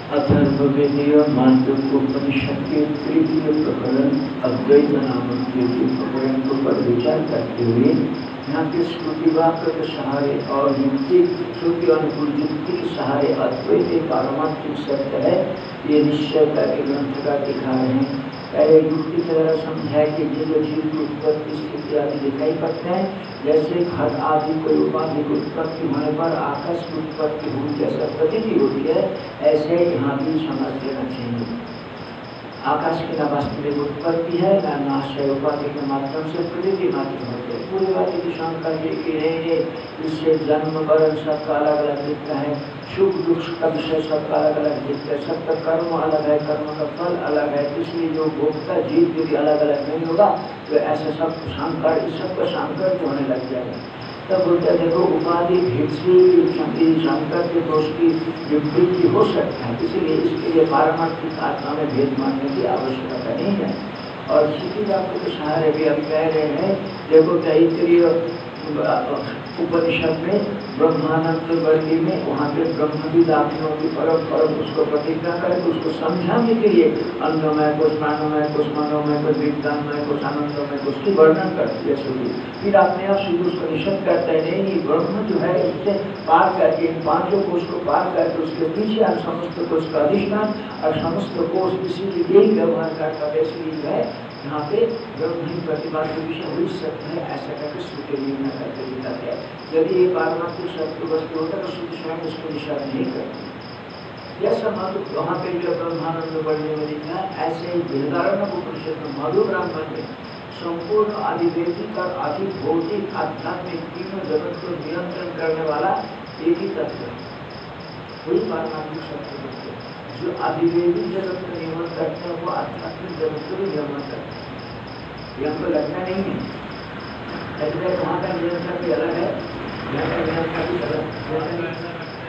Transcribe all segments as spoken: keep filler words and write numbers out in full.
अथर्ववेदीय मांडूक्योपनिषद के तृतीय प्रकरण अद्वैत नामक तृतीय प्रकरण के ऊपर विचार करते हुए यहाँ के श्रुति वाक्य के सहारे और युक्ति श्रुति अनुकूल युक्ति के सहारे अद्वैत पारमार्थिक सत्य है ये निश्चय करके ग्रंथ का दिखा रहे हैं। पहले युक्ति की तरह समझाए कि जो जीव की उत्पत्ति स्थिति आदि दिखाई पड़ते हैं, जैसे घट आदि कोई उपाधि की उत्पत्ति होने पर आकाश की उत्पत्ति हुई जैसा प्रतीति होती है, ऐसे यहाँ भी समझ लेना चाहिए। आकाश की न वास्तविक उत्पत्ति है न नाशय उपाधि के माध्यम से प्रतीति मात्र होते हैं। पूरी बात की शंका ये कि नहीं इससे जन्म वर्ण सबका अलग अलग दिखता है, सुख दुख का विषय सबका अलग अलग दिखता है, सबका कर्म अलग है, कर्म का फल अलग है, इसलिए जो भोक्ता जीव यदि अलग अलग नहीं होगा तो ऐसा सब शंकर इस सबका शंकर होने लग जाएगा। तब बोलते देखो उपाधि भेद से शंकर के दोष की विवृत्ति हो सकता है, इसलिए इसके लिए पारमार्थिक आत्मा में भेद मानने की आवश्यकता नहीं है। और इसी बातों के सहारे भी हम कह रहे हैं, देखो तैत्तिरीय उपनिषद में ब्रह्मानंद वर्गी में वहाँ पे ब्रह्मविद आत्माओं की परम परम उसको प्रतिज्ञा करके उसको समझाने के लिए अन्नमय कुछ प्राणमय कुछ मनोमय कुछ विज्ञानमय कुछ आनंदमय कुछ की वर्णन करती है सूर्य। फिर अपने आप सूर्य उसको निषेध करते हैं, नहीं ब्रह्म जो है इससे पार करके इन पांचों कोष को पार करके उसके पीछे आप समस्त कोष का अधिष्ठान और समस्त कोष किसी के यही व्यवहार करता है, इसलिए जो है यहाँ पे ब्रह्म ही प्रतिभा के विषय हो सकता है, ऐसा करके श्रुति निर्णय करके दिखाते हैं। यदि ये पारमार्थिक सत्य वस्तु होता तो श्रुति स्वयं इसको निषेध नहीं करती। यह समाधि वहाँ पे जो ब्रह्मानंद बढ़ने में लिखा है, ऐसे ही बृहदारण्य उपनिषद में मधु ब्राह्मण में संपूर्ण आदिवैदिक और अधिभौतिक आध्यात्मिक तीनों जगत को नियंत्रण करने वाला एक ही तत्व है, वही पारमार्थिक सत्य वस्तु। जो आदिवैदिक जगत का नियमन करते हैं वो आध्यात्मिक जगत को भी नियमन करते हैं। ये हमको लगना नहीं है, लगता है वहाँ का नियंत्रण भी अलग है, यहाँ का नियंत्रण भी अलग।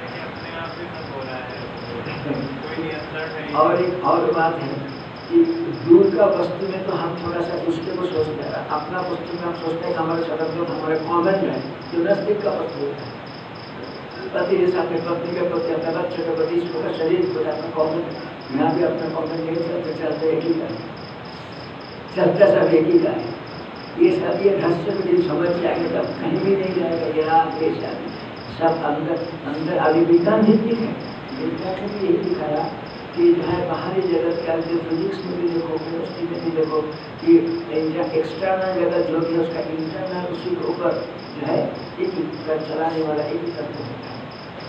और एक और बात है कि दूर का वस्तु में तो हम थोड़ा सा दूसरे को सोचते हैं, अपना वस्तु में हम सोचते हैं कि हमारे सदन जो हमारे कॉमन है, जो नजदीक का वस्तु होता है, पति के साथ में पत्नी के प्रति अपने बच्चे के प्रति इसको का शरीर को अपना कॉमन, यहाँ भी अपना कॉमन नहीं चलते चलते एक ही का चलता सब एक ही का है। ये सब ये रहस्य को यदि समझ जाएंगे तब कहीं भी नहीं जाएगा। ये रात ये सब अंदर अंदर अभी विज्ञान भित्तिक है, विज्ञान ने भी यही दिखाया कि जो है बाहरी जगत के अंदर फिजिक्स में भी देखो, केमिस्ट्री में भी देखो कि एक्सटर्नल जगत जो भी है उसका इंटरनल उसी के ऊपर जो है एक चलाने वाला एक ही तत्व होता है।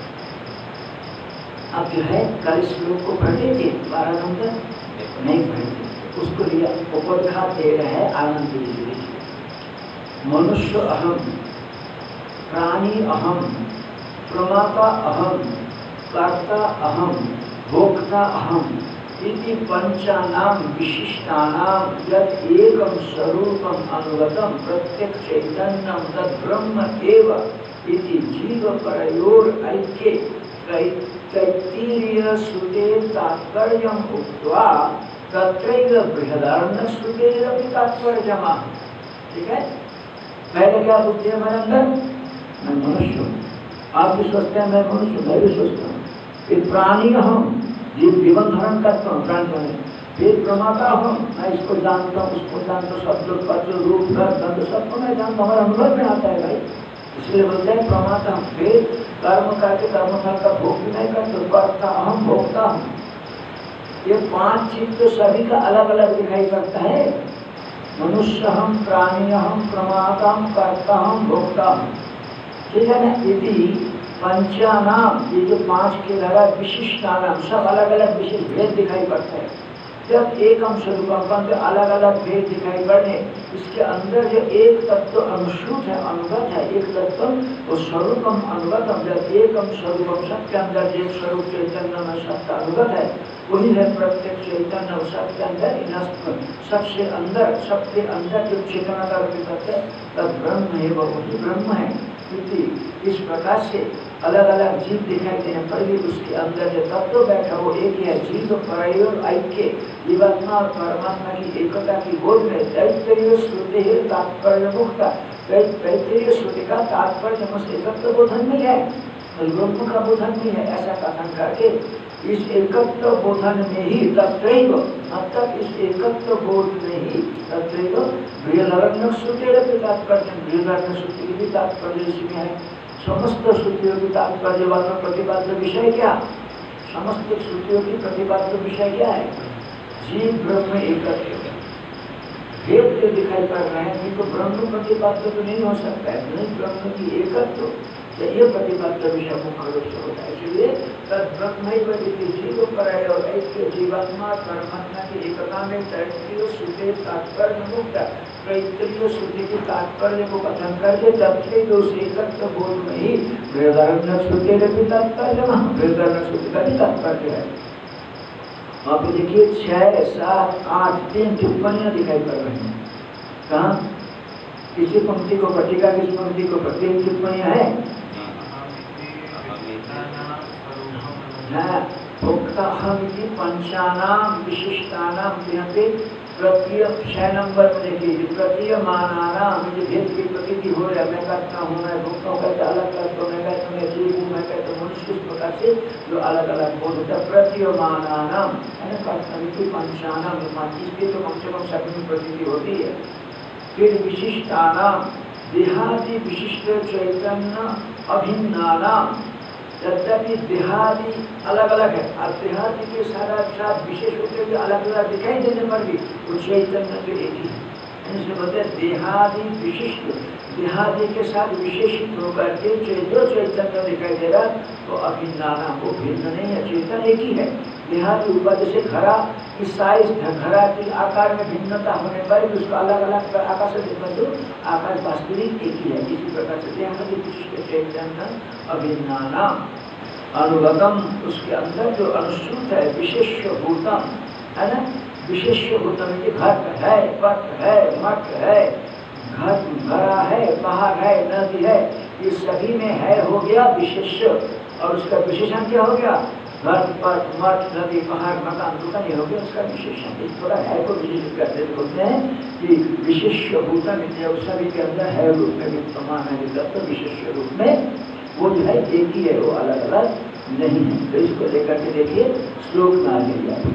अब जो है कल इस लोग को पढ़ते थे बारह नंबर नहीं पढ़ते, उसको लिया उपरखा दे रहे हैं आनंद लीजिए। मनुष्य अहम, प्राणी अहम, प्रमाता अहम, कर्ता अहम, भोक्ता अहम इति पंचानाम विशिष्टानाम यद एकम स्वरूपम अनुगतम प्रत्यक्ष चैतन्यम तद ब्रह्म एव इति जीव परयोर ऐक्ये तैत्तिरीय श्रुते तात्पर्यम् उक्त्वा तत्रैव बृहदारण्यक श्रुतेरपि तात्पर्यम्। ठीक है, पहले क्या बुद्धि है मेरे अंदर, मैं मनुष्य हूँ, आप भी सोचते हैं मैं मनुष्य, मैं भी सोचता हूँ। फिर प्राणी हम, जीव जीवन धारण करता हूँ प्राणी बने। फिर प्रमाता हम, मैं इसको जानता हूँ उसको जानता हूँ, शब्द पत्र रूप गंध सबको मैं जानता हूँ, हमारा अनुभव में आता है भाई, इसलिए बोलते हैं प्रमाता हम। फिर कर्म करके कर्मफल का भोग भी नहीं करते, करता अहम भोगता हूँ। ये पांच चीज तो सभी का अलग अलग दिखाई पड़ता है, मनुष्य हम, प्राणी हम, प्रमाता हम, कर्ता हम, भोक्ता हम। ठीक है ना, यदि पंचानाम ये जो पांच के लगा विशिष्टानाम सब अलग अलग विशेष भेद दिखाई पड़ते हैं। जब एक हम स्वरूपम के अलग अलग भेद दिखाई पड़ने, इसके अंदर जो एक तत्व अनुसूत है, अनुगत है, एक तत्व वो स्वरूपम अनुगतम, जब एक हम स्वरूपम सबके अंदर जो स्वरूप चैतन्य में सबका अनुगत है वही है प्रत्यक्ष चैतन्य सबके अंदर, सबसे अंदर सबके अंदर जो चेतना का तत्व है तब ब्रह्म है, वही ब्रह्म है। इस प्रकार से अलग अलग जीव दिखाई देने पर भी उसके अंदर जो तत्व बैठा वो एक ही है। जीव परयोर ऐक्य, जीवात्मा और परमात्मा की एकता की गोद में तैत्तिरीय श्रुति है तात्पर्य मुक्ता, तैत्तिरीय श्रुति का तात्पर्य एकत्व बोधन में है। ब्रह्म का बोधन भी है, ऐसा कथन करके इस एकत्व बोधन में ही तत्रैव, मतलब इस एकत्व बोध में ही तत्रैव बृहदारण्यक श्रुति तात्पर्य, बृहदारण्यक श्रुति की भी तात्पर्य इसमें है। समस्त श्रुतियों की तात्पर्य वाला प्रतिपाद्य विषय क्या? समस्त श्रुतियों की प्रतिपाद्य विषय क्या है? जीव ब्रह्म एकत्व। भेद जो दिखाई पड़ रहे हैं नहीं तो ब्रह्म प्रतिपाद्य तो नहीं हो सकता है, नहीं ब्रह्म की एकत्व ये प्रतिपाद्य विषय मुख्य रूप से होता है। इसलिए तद ब्रह्म जीव पर और ऐसे जीवात्मा परमात्मा की एकता में तैतरीय श्रुति तात्पर्य मुक्त तैतरीय श्रुति की तात्पर्य को कथन करके तब से उस एकत्व बोध में ही बृहदारण्यक श्रुति का भी तात्पर्य, बृहदारण्यक श्रुति का भी तात्पर्य है। आप देखिए छह सात आठ तीन टिप्पणियां दिखाई पड़ रही हैं। कहाँ किसी पंक्ति को पट्टिका, किस पंक्ति को तीन टिप्पणियां है। पंचानाम विशिष्टानाम, यहाँ पे प्रतीय छह नंबर में देखिए प्रतीयमानानाम, जो भेद की प्रतीति हो रहा है, मैं करता हूँ, मैं भूखता हूँ, कहते अलग करता हूँ, मैं कहता हूँ मैं जीव हूँ, मैं कहता हूँ मनुष्य, इस प्रकार से जो अलग अलग बोध होता है प्रतीयमानानाम है ना, पंचानाम इसकी तो कम से कम सभी प्रतीति होती है। फिर विशिष्टानाम देहादि विशिष्ट चैतन्य अभिन्नानाम, यद्यपि देहादि अलग अलग है और देहादि के सारा साथ विशेष होते हुए अलग अलग दिखाई देने पर भी वो चैतन्य तो एक ही है। इसलिए बोलते हैं देहादि विशिष्ट, देहादि के साथ विशेषित होकर के जो चैतन्य दिखाई दे रहा तो अभिन्नाना, वो भिन्न नहीं है, चेतन एक ही है। देहादि ऊपर जैसे घड़ा की साइज, घड़ा के आकार में भिन्नता होने पर भी उसको अलग अलग आकाश से जो आकाश वास्तविक एक ही है। इसी प्रकार से देहादि विशिष्ट चैतन्य अभिन्नाना अनुगतम, उसके अंदर जो अनुसूत है विशेष भूतम है ना, विशेष भूतम की घट है, पट है, मठ है, घट घड़ा है, पहाड़ है, नदी है, ये सभी में है हो गया विशेष। और उसका विशेषण क्या हो गया? घट पट मठ नदी पहाड़ मकान दुकान ये हो गया उसका विशेषण। इस थोड़ा है को विशेष करते बोलते हैं कि विशेष भूतम सभी के अंदर है रूप में विद्यमान है, तो विशेष रूप में वो जो है एक ही है, वो अलग अलग नहीं है। तो इसको लेकर के देखिए श्लोक में आगे जाए।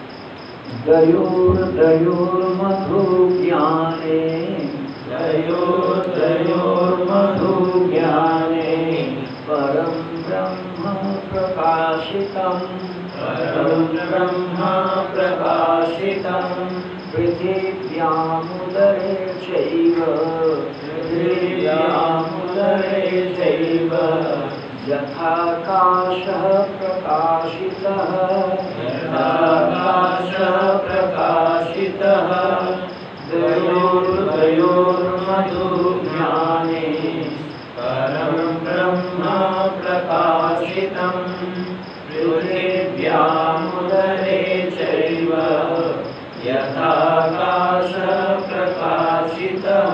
दयोर दयोर मधु ज्ञाने, दयोर दयोर मधु ज्ञाने परम ब्रह्म प्रकाशितम, परम ब्रह्म प्रकाशितम पृथिव्यामुदरे चैव, पृथिव्यामुदरे चैव यथाकाशः प्रकाशितः, यथाकाशः प्रकाशितः दयोर्दयोर्मधु ज्ञाने परम ब्रह्म प्रकाशितम् पृथिव्यामुदरे चैव यथाकाशः प्रकाशितः।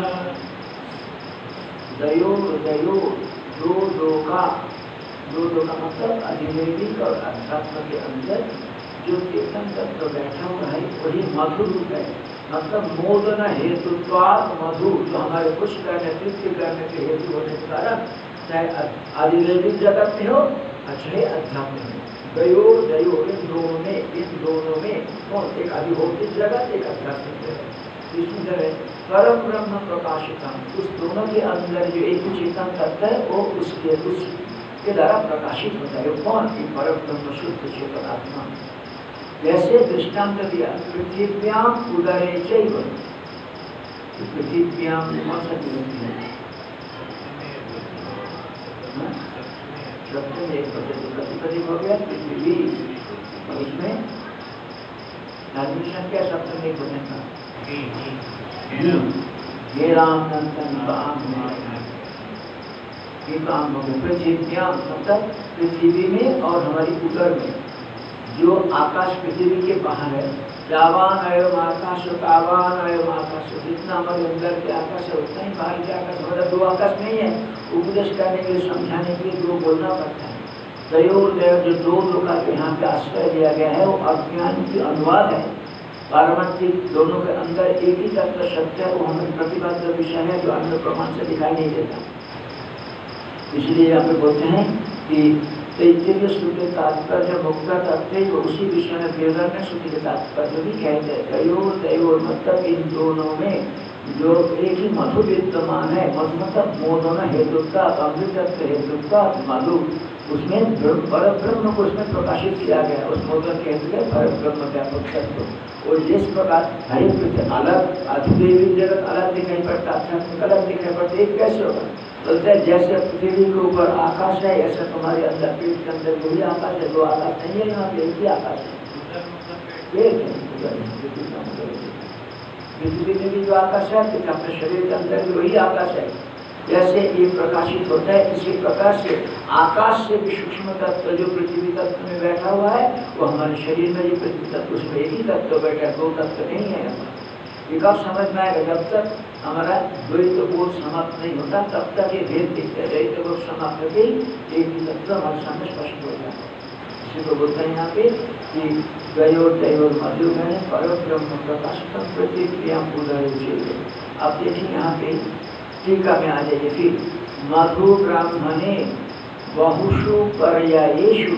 दयोर दयोर दो दो का, दो दो का मतलब अधिदैविक और अध्यात्म के अंदर जो चेतन तत्व बैठा हुआ है वही मधु रूप है। मतलब मोदन हेतुत्वात् मधु, जो हमारे कुछ करने तृप्ति करने के हेतु होने के कारण चाहे अधिदैविक जगत में हो चाहे अध्यात्म में, दयो दयो इन दोनों में, इन दोनों में कौन? एक अधिभौतिक जगत, एक आध्यात्मिक जगत। इसी तरह परम ब्रह्म प्रकाशितम, उस दोनों के अंदर जो एक चेतन तत्व है वो उसके उसके द्वारा प्रकाशित होता है। कौन? की परम ब्रह्म शुद्ध चेतन आत्मा। जैसे दृष्टांत दिया पृथिव्याम उदरे चैव, पृथिव्याम कौन सा चीज है? सप्तम एक प्रतिपदी हो गया पृथ्वी, और इसमें संख्या सप्तम एक होने का ये राम नंदन काम ये काम हो गया। पृथिव्याम मतलब पृथ्वी में और हमारी उदर में, जो आकाश पृथ्वी के बाहर है। जावान एवं आकाश, तावान एवं आकाश, जितना हमारे अंदर के आकाश है उतना ही बाहर के आकाश, मतलब दो आकाश नहीं है। उपदेश करने के लिए, समझाने के लिए दो बोलना पड़ता है। दयोर दयो जो दो दो का जो यहाँ पे आश्रय दिया गया है वो अज्ञान की अनुवाद है। पारमार्थिक दोनों के अंदर एक ही तत्व सत्य है, वो हमें प्रतिपाद्य विषय है जो अन्य प्रमाण से दिखाई नहीं देता। इसलिए यहाँ पे बोलते हैं कि तैत्तिरीय श्रुति तात्पर्य मुक्त तत्व उसी विषय में बृहदारण्यक श्रुति के तात्पर्य भी कहते हैं। तयोर तयोर मतलब इन दोनों में जो एक ही मधु विद्यमान है, मधु मतलब मोदन हेतुत्व अमृतत्व हेतुत्व मधु, उसमें पर ब्रह्म को उसमें प्रकाशित किया गया। उस मोदन के हेतु पर ब्रह्म का तत्व। और जिस प्रकार हरि पृथ्वी अलग अधिदेवी जगत अलग दिखाई पड़ता, आध्यात्मिक अलग दिखाई पड़ता, एक कैसे होगा? बोलते हैं जैसे पृथ्वी के ऊपर आकाश है, ऐसा तुम्हारे अंदर पेट के अंदर वही आकाश है। दो आकाश नहीं है, यहाँ पे एक ही आकाश है, एक है। पृथ्वी में भी जो आकाश है, अपने शरीर के अंदर भी वही आकाश है। जैसे ये प्रकाशित होता है, इसी प्रकार से आकाश से भी सूक्ष्म तत्व जो पृथ्वी तत्व में बैठा हुआ है, वो हमारे शरीर में जो पृथ्वी तत्व, उसमें एक ही तत्व बैठा है, दो तत्व नहीं है। ये कब समझ में आएगा? जब तक हमारा द्वैत बोध समाप्त नहीं होता, तब तक ये भेद दिखता है। द्वैत बोध समाप्त होते ही एक ही तत्व हमारे सामने स्पष्ट हो जाता है। इसी को बोलते हैं यहाँ पे कि द्वयोर तयोर मधु में पर ब्रह्म प्रकाशतम प्रतिक्रिया उदाहरण। आप देखिए यहाँ पे टीका में आ जाइए फिर, मधु ब्राह्मणे बहुषु पर्यायेषु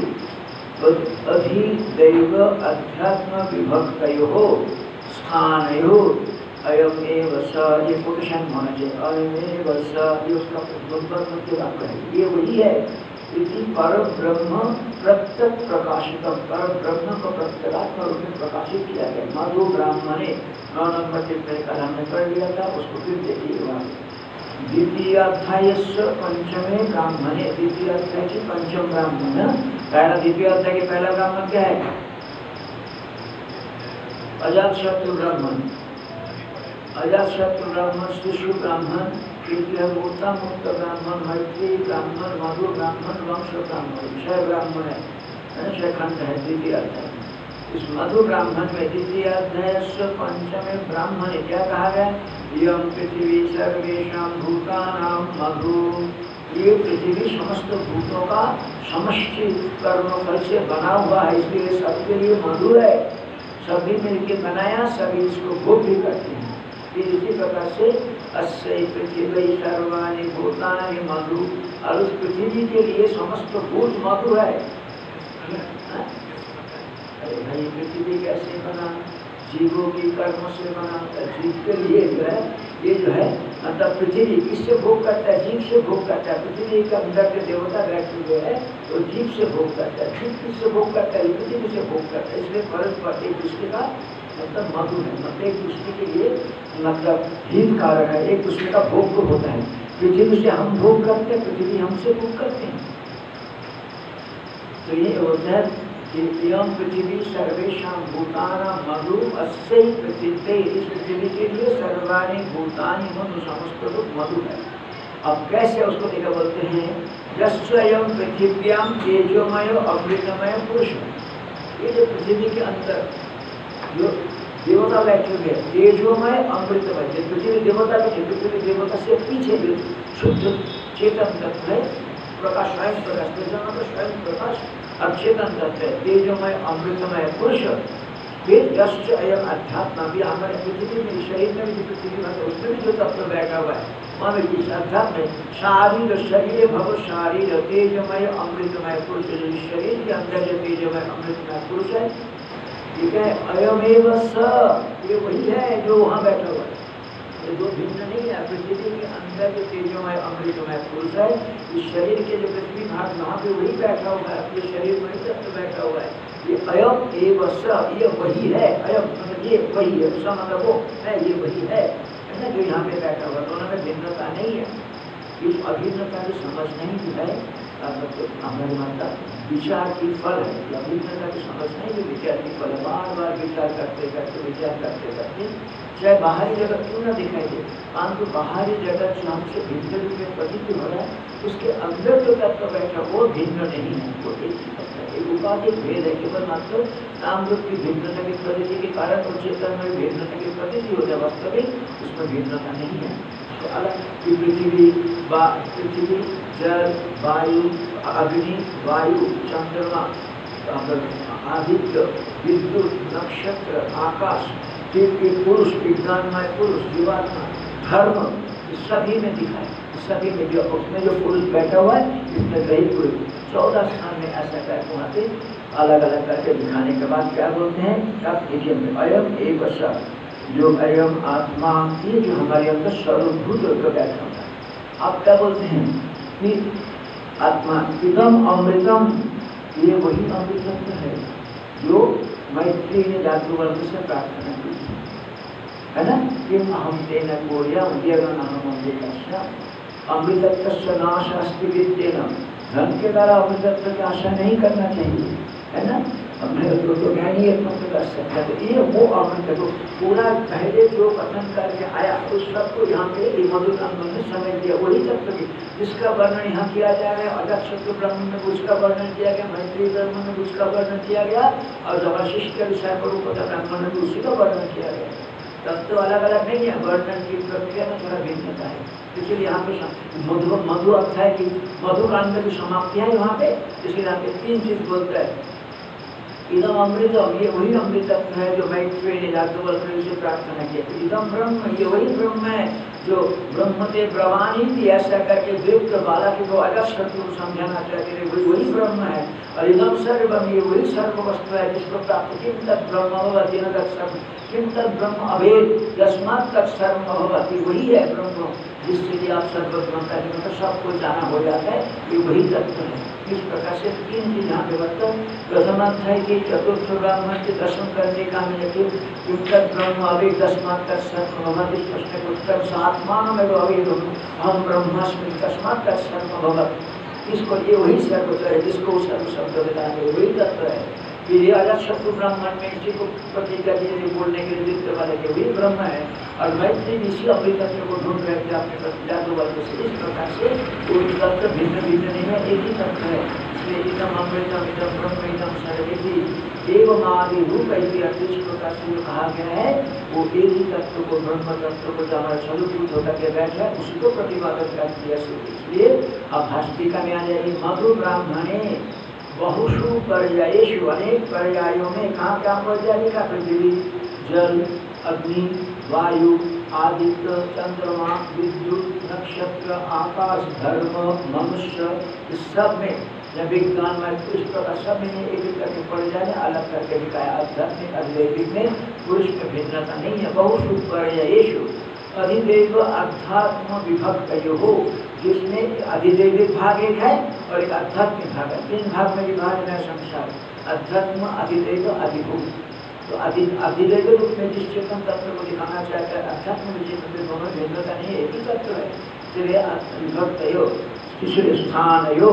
अधिदैव अध्यात्म विभक्तयो स्थानयोः अयम एव स, ये कोटेशन होना चाहिए, अयम एव स, ये उसका मुद्दा है, ये वही है। इति पर ब्रह्म प्रत्यक्ष प्रकाशितम, पर ब्रह्म को प्रत्यगात्म रूप में प्रकाशित किया गया। मधु ब्राह्मणे नौ नंबर टिप्पणी का हमने पढ़ लिया था, उसको फिर देखिए वहाँ। द्वितीय अध्याय पंचमे ब्राह्मणे, द्वितीय अध्याय की पंचम ब्राह्मण, पहला द्वितीय अध्याय के पहला ब्राह्मण क्या है? अजातशत्रु ब्राह्मण, अजातशत्रु ब्राह्मण, शिशु ब्राह्मण, तृतीय मूर्ता मुक्त ब्राह्मण, मैत्री ब्राह्मण, मधु ब्राह्मण, वंश ब्राह्मण, छह ब्राह्मण है, छह खंड है द्वितीय अध्याय। इस मधु ब्राह्मण में द्वितीय अध्याय पंचमे ब्राह्मण क्या कहा गया? यम पृथ्वी सर्वेषां भूतानां मधु, ये पृथ्वी समस्त भूतों का समष्टि कर्मफल से बना हुआ है, इसलिए सबके लिए मधु है। सभी मिलकर बनाया, सभी इसको भोग भी करते हैं। फिर इसी प्रकार से अस्य पृथ्वी सर्वाणि भूतानि मधु, और उस पृथ्वी के लिए समस्त भूत मधु है। अरे भाई पृथ्वी कैसे बना? जीवों की कर्म से बना। जीव के लिए जो है, ये जो है मतलब पृथ्वी किससे भोग करता है? जीव से भोग करता है। पृथ्वी के अंदर के देवता बैठे हुए हैं तो जीव से भोग करता है। जीव किससे भोग करता है? पृथ्वी से भोग करता है। इसलिए परस्पर एक दूसरे का मतलब मधु है, मतलब एक दूसरे के लिए मतलब हित कारक है, एक दूसरे का भोग को होता है। पृथ्वी से हम भोग करते हैं, पृथ्वी हमसे भोग करते हैं। तो ये होता है एवं पृथ्वी सर्वेषां भूतानां मधु अस्यै पृथ्वी, इस पृथ्वी के लिए सर्वाणि भूतानि मधु, समस्त रूप मधु है। अब कैसे उसको देखा बोलते हैं, यस्यं पृथिव्यां तेजोमय अमृतमय पुरुष, ये जो पृथ्वी के अंदर जो देवता बैठे हुए हैं, तेजोमय अमृतमय, पृथ्वी देवता भी, पृथ्वी देवता से पीछे भी शुद्ध चेतन तत्व है, प्रकाश स्वयं प्रकाश, तेजोमय स्वयं प्रकाश अचेतन तत्व है, तेजोमय अमृतमय पुरुष। फिर यश्च अयम अध्यात्म, भी हमारे पृथ्वी में शरीर में भी पृथ्वी में उसमें भी जो तत्व बैठा हुआ है, वहाँ भी इस अध्यात्म में शारीर शरीर भव शारीर तेजमय अमृतमय पुरुष, शरीर के अंदर जो तेजमय अमृतमय पुरुष है, ठीक है, अयमेव स, ये वही है जो वहाँ बैठा हुआ है, ये दो भिन्न नहीं है। पृथ्वी के अंदर जो तेजोमय अमृतमय पुरुष है, इस शरीर के जो पृथ्वी भाग वहाँ पे वही बैठा हुआ है, अपने शरीर में तत्व बैठा हुआ है। ये अयम एव स, ये वही है, अयम मतलब ये वही है, उसका मतलब वो है, ये वही है ना जो यहाँ पे बैठा हुआ, दोनों में भिन्नता नहीं है। इस अभिन्नता की समझ नहीं जो है मतलब हमारे माता विचार की फल है, अभिन्नता की समझ नहीं जो विचार की फल है। बार बार विचार करते करते विचार करते करते चाहे बाहरी जगत क्यों ना दिखाई दे, परंतु बाहरी जगत जो हमसे भिन्न रूप में प्रतीत हो रहा है, उसके अंदर जो तत्व बैठा वो भिन्न नहीं है, वो एक ही तत्व है। एक उपाधि भेद है, केवल मात्र नाम रूप की भिन्नता की प्रतीति के कारण और चेतन में भिन्नता की प्रतीति हो जाए, वास्तविक उसमें भिन्नता नहीं है। तो अलग की पृथ्वी पृथ्वी जल वायु अग्नि वायु चंद्रमा आदित्य विद्युत नक्षत्र आकाश, फिर पुरुष विज्ञानमय पुरुष जीवात्मा धर्म, सभी में दिखाए, सभी में जो उसमें जो पुरुष बैठा हुआ है इसमें वही पुरुष चौदह स्थान में ऐसा करके वहाँ पे अलग अलग करके दिखाने के बाद क्या बोलते हैं, अब देखिए अयम एक वर्षा जो अयम आत्मा ये जो हमारे अंदर सर्वभूत होकर बैठा होता है। आप क्या बोलते हैं कि आत्मा इदम अमृतम, ये वही अमृतत्व है जो मैत्री ने जातु वर्ग से प्रार्थना की है ना, किम अहम तेन कोयम यगन अहम अमृतस्य अमृतत्व नाश अस्ति विद्येन, धन के द्वारा अमृतत्व की आशा नहीं करना चाहिए है ना, हमने तो तो ज्ञानी एकमात्र कर सकता है। तो ये वो अमृत को पूरा पहले जो कथन करके आया उस सबको यहाँ पे मधुकांत ने समझ दिया, वही तत्व की जिसका वर्णन यहाँ किया जा रहा है। अदक्षित ब्रह्म में उसका वर्णन किया गया, मैत्री ब्रह्म में उसका वर्णन किया गया, और जब वशिष्ठ के विषय पर ब्राह्मण में उसी का वर्णन किया गया। तत्व तो अलग अलग नहीं है, वर्णन की प्रक्रिया में थोड़ा भिन्नता है। इसलिए यहाँ पे मधु मधु अध्याय की मधुकांड की समाप्ति है यहाँ पे, इसलिए यहाँ पे तीन चीज बोलता है। इदम अमृतम, ये वही अमृतत्व है जो मैत्री ने जातुवल से प्रार्थना किया। इदम ब्रह्म, ये वही ब्रह्म है जो ब्रह्म ते ब्रह्मानी थी, ऐसा करके देव बाला के को अलग शत्रु समझाना चाहते थे, वही वही ब्रह्म है। और इदम सर्वम, ये वही सर्व वस्तु है जिसको प्राप्त किम तत् ब्रह्म भवति न तत् किम तत् ब्रह्म अभेद यस्मात् तत् सर्व भवति, वही है ब्रह्म जिससे कि आप सर्वज्ञता के मतलब सबको जाना हो जाता है, ये वही तत्व है। इस प्रकार से तीन चीज यहाँ पे बता, प्रथम अध्याय के चतुर्थ ब्राह्मण के दर्शन करने का हमें ब्रह्म अभी तस्मात् तत्सर्व भवति, इस प्रश्न के उत्तर आत्मान में अभी हम ब्रह्मास्मि तस्मात् तत्सर्व भवति, इसको ये वही सर्वत्र है जिसको सर्व शब्द बताएंगे वही तत्व है। ये अलग शत्रु ब्राह्मण में इसी को प्रतिज्ञा के लिए बोलने के लिए दिखते वाले के वही ब्रह्म है, और मैत्री इसी अमृतत्व को ढूंढ रहे थे अपने प्रतिज्ञा वर्ग से। इस प्रकार से कोई तत्व भिन्न भिन्न नहीं है, एक ही तत्व है। इसलिए इदम अमृतम इदम ब्रह्म इदम सर्वेति एवं आदि रूप इस प्रकार से जो कहा गया है वो एक ही तत्व को, ब्रह्म तत्व को जो हमारा स्वरूप होकर के बैठा है उसी को प्रतिपादन कर दिया। इसलिए अब भाष्टिका में आ जाएगी मधु ब्राह्मणे बहुषु पर्यायेषु, अनेक पर्यायों में कहाँ क्या पर्याय का, पृथ्वी जल अग्नि वायु आदित्य चंद्रमा विद्युत नक्षत्र आकाश धर्म मनुष्य, इस सब में जब विज्ञान में इस प्रकार सब में एक एक करके पड़ जाए, अलग करके दिखाया। आध्यात्मिक अद्वैतिक में पुरुष में भिन्नता नहीं है। बहुषु पर्यायेषु अधिदेव अध्यात्म विभक्त हो, जिसमें अधिदैविक भाग एक है और एक आध्यात्मिक भाग है। तीन भाग में विभाजन है संसार, अध्यात्म अधिदैव अधिभूत। तो अधि अधिदैव रूप में जिस चेतन तत्व को दिखाना चाहता है, अध्यात्म विचेतन में दोनों भिन्नता नहीं है, एक ही तत्व है। इसलिए विभक्त हो, तीसरे स्थान हो,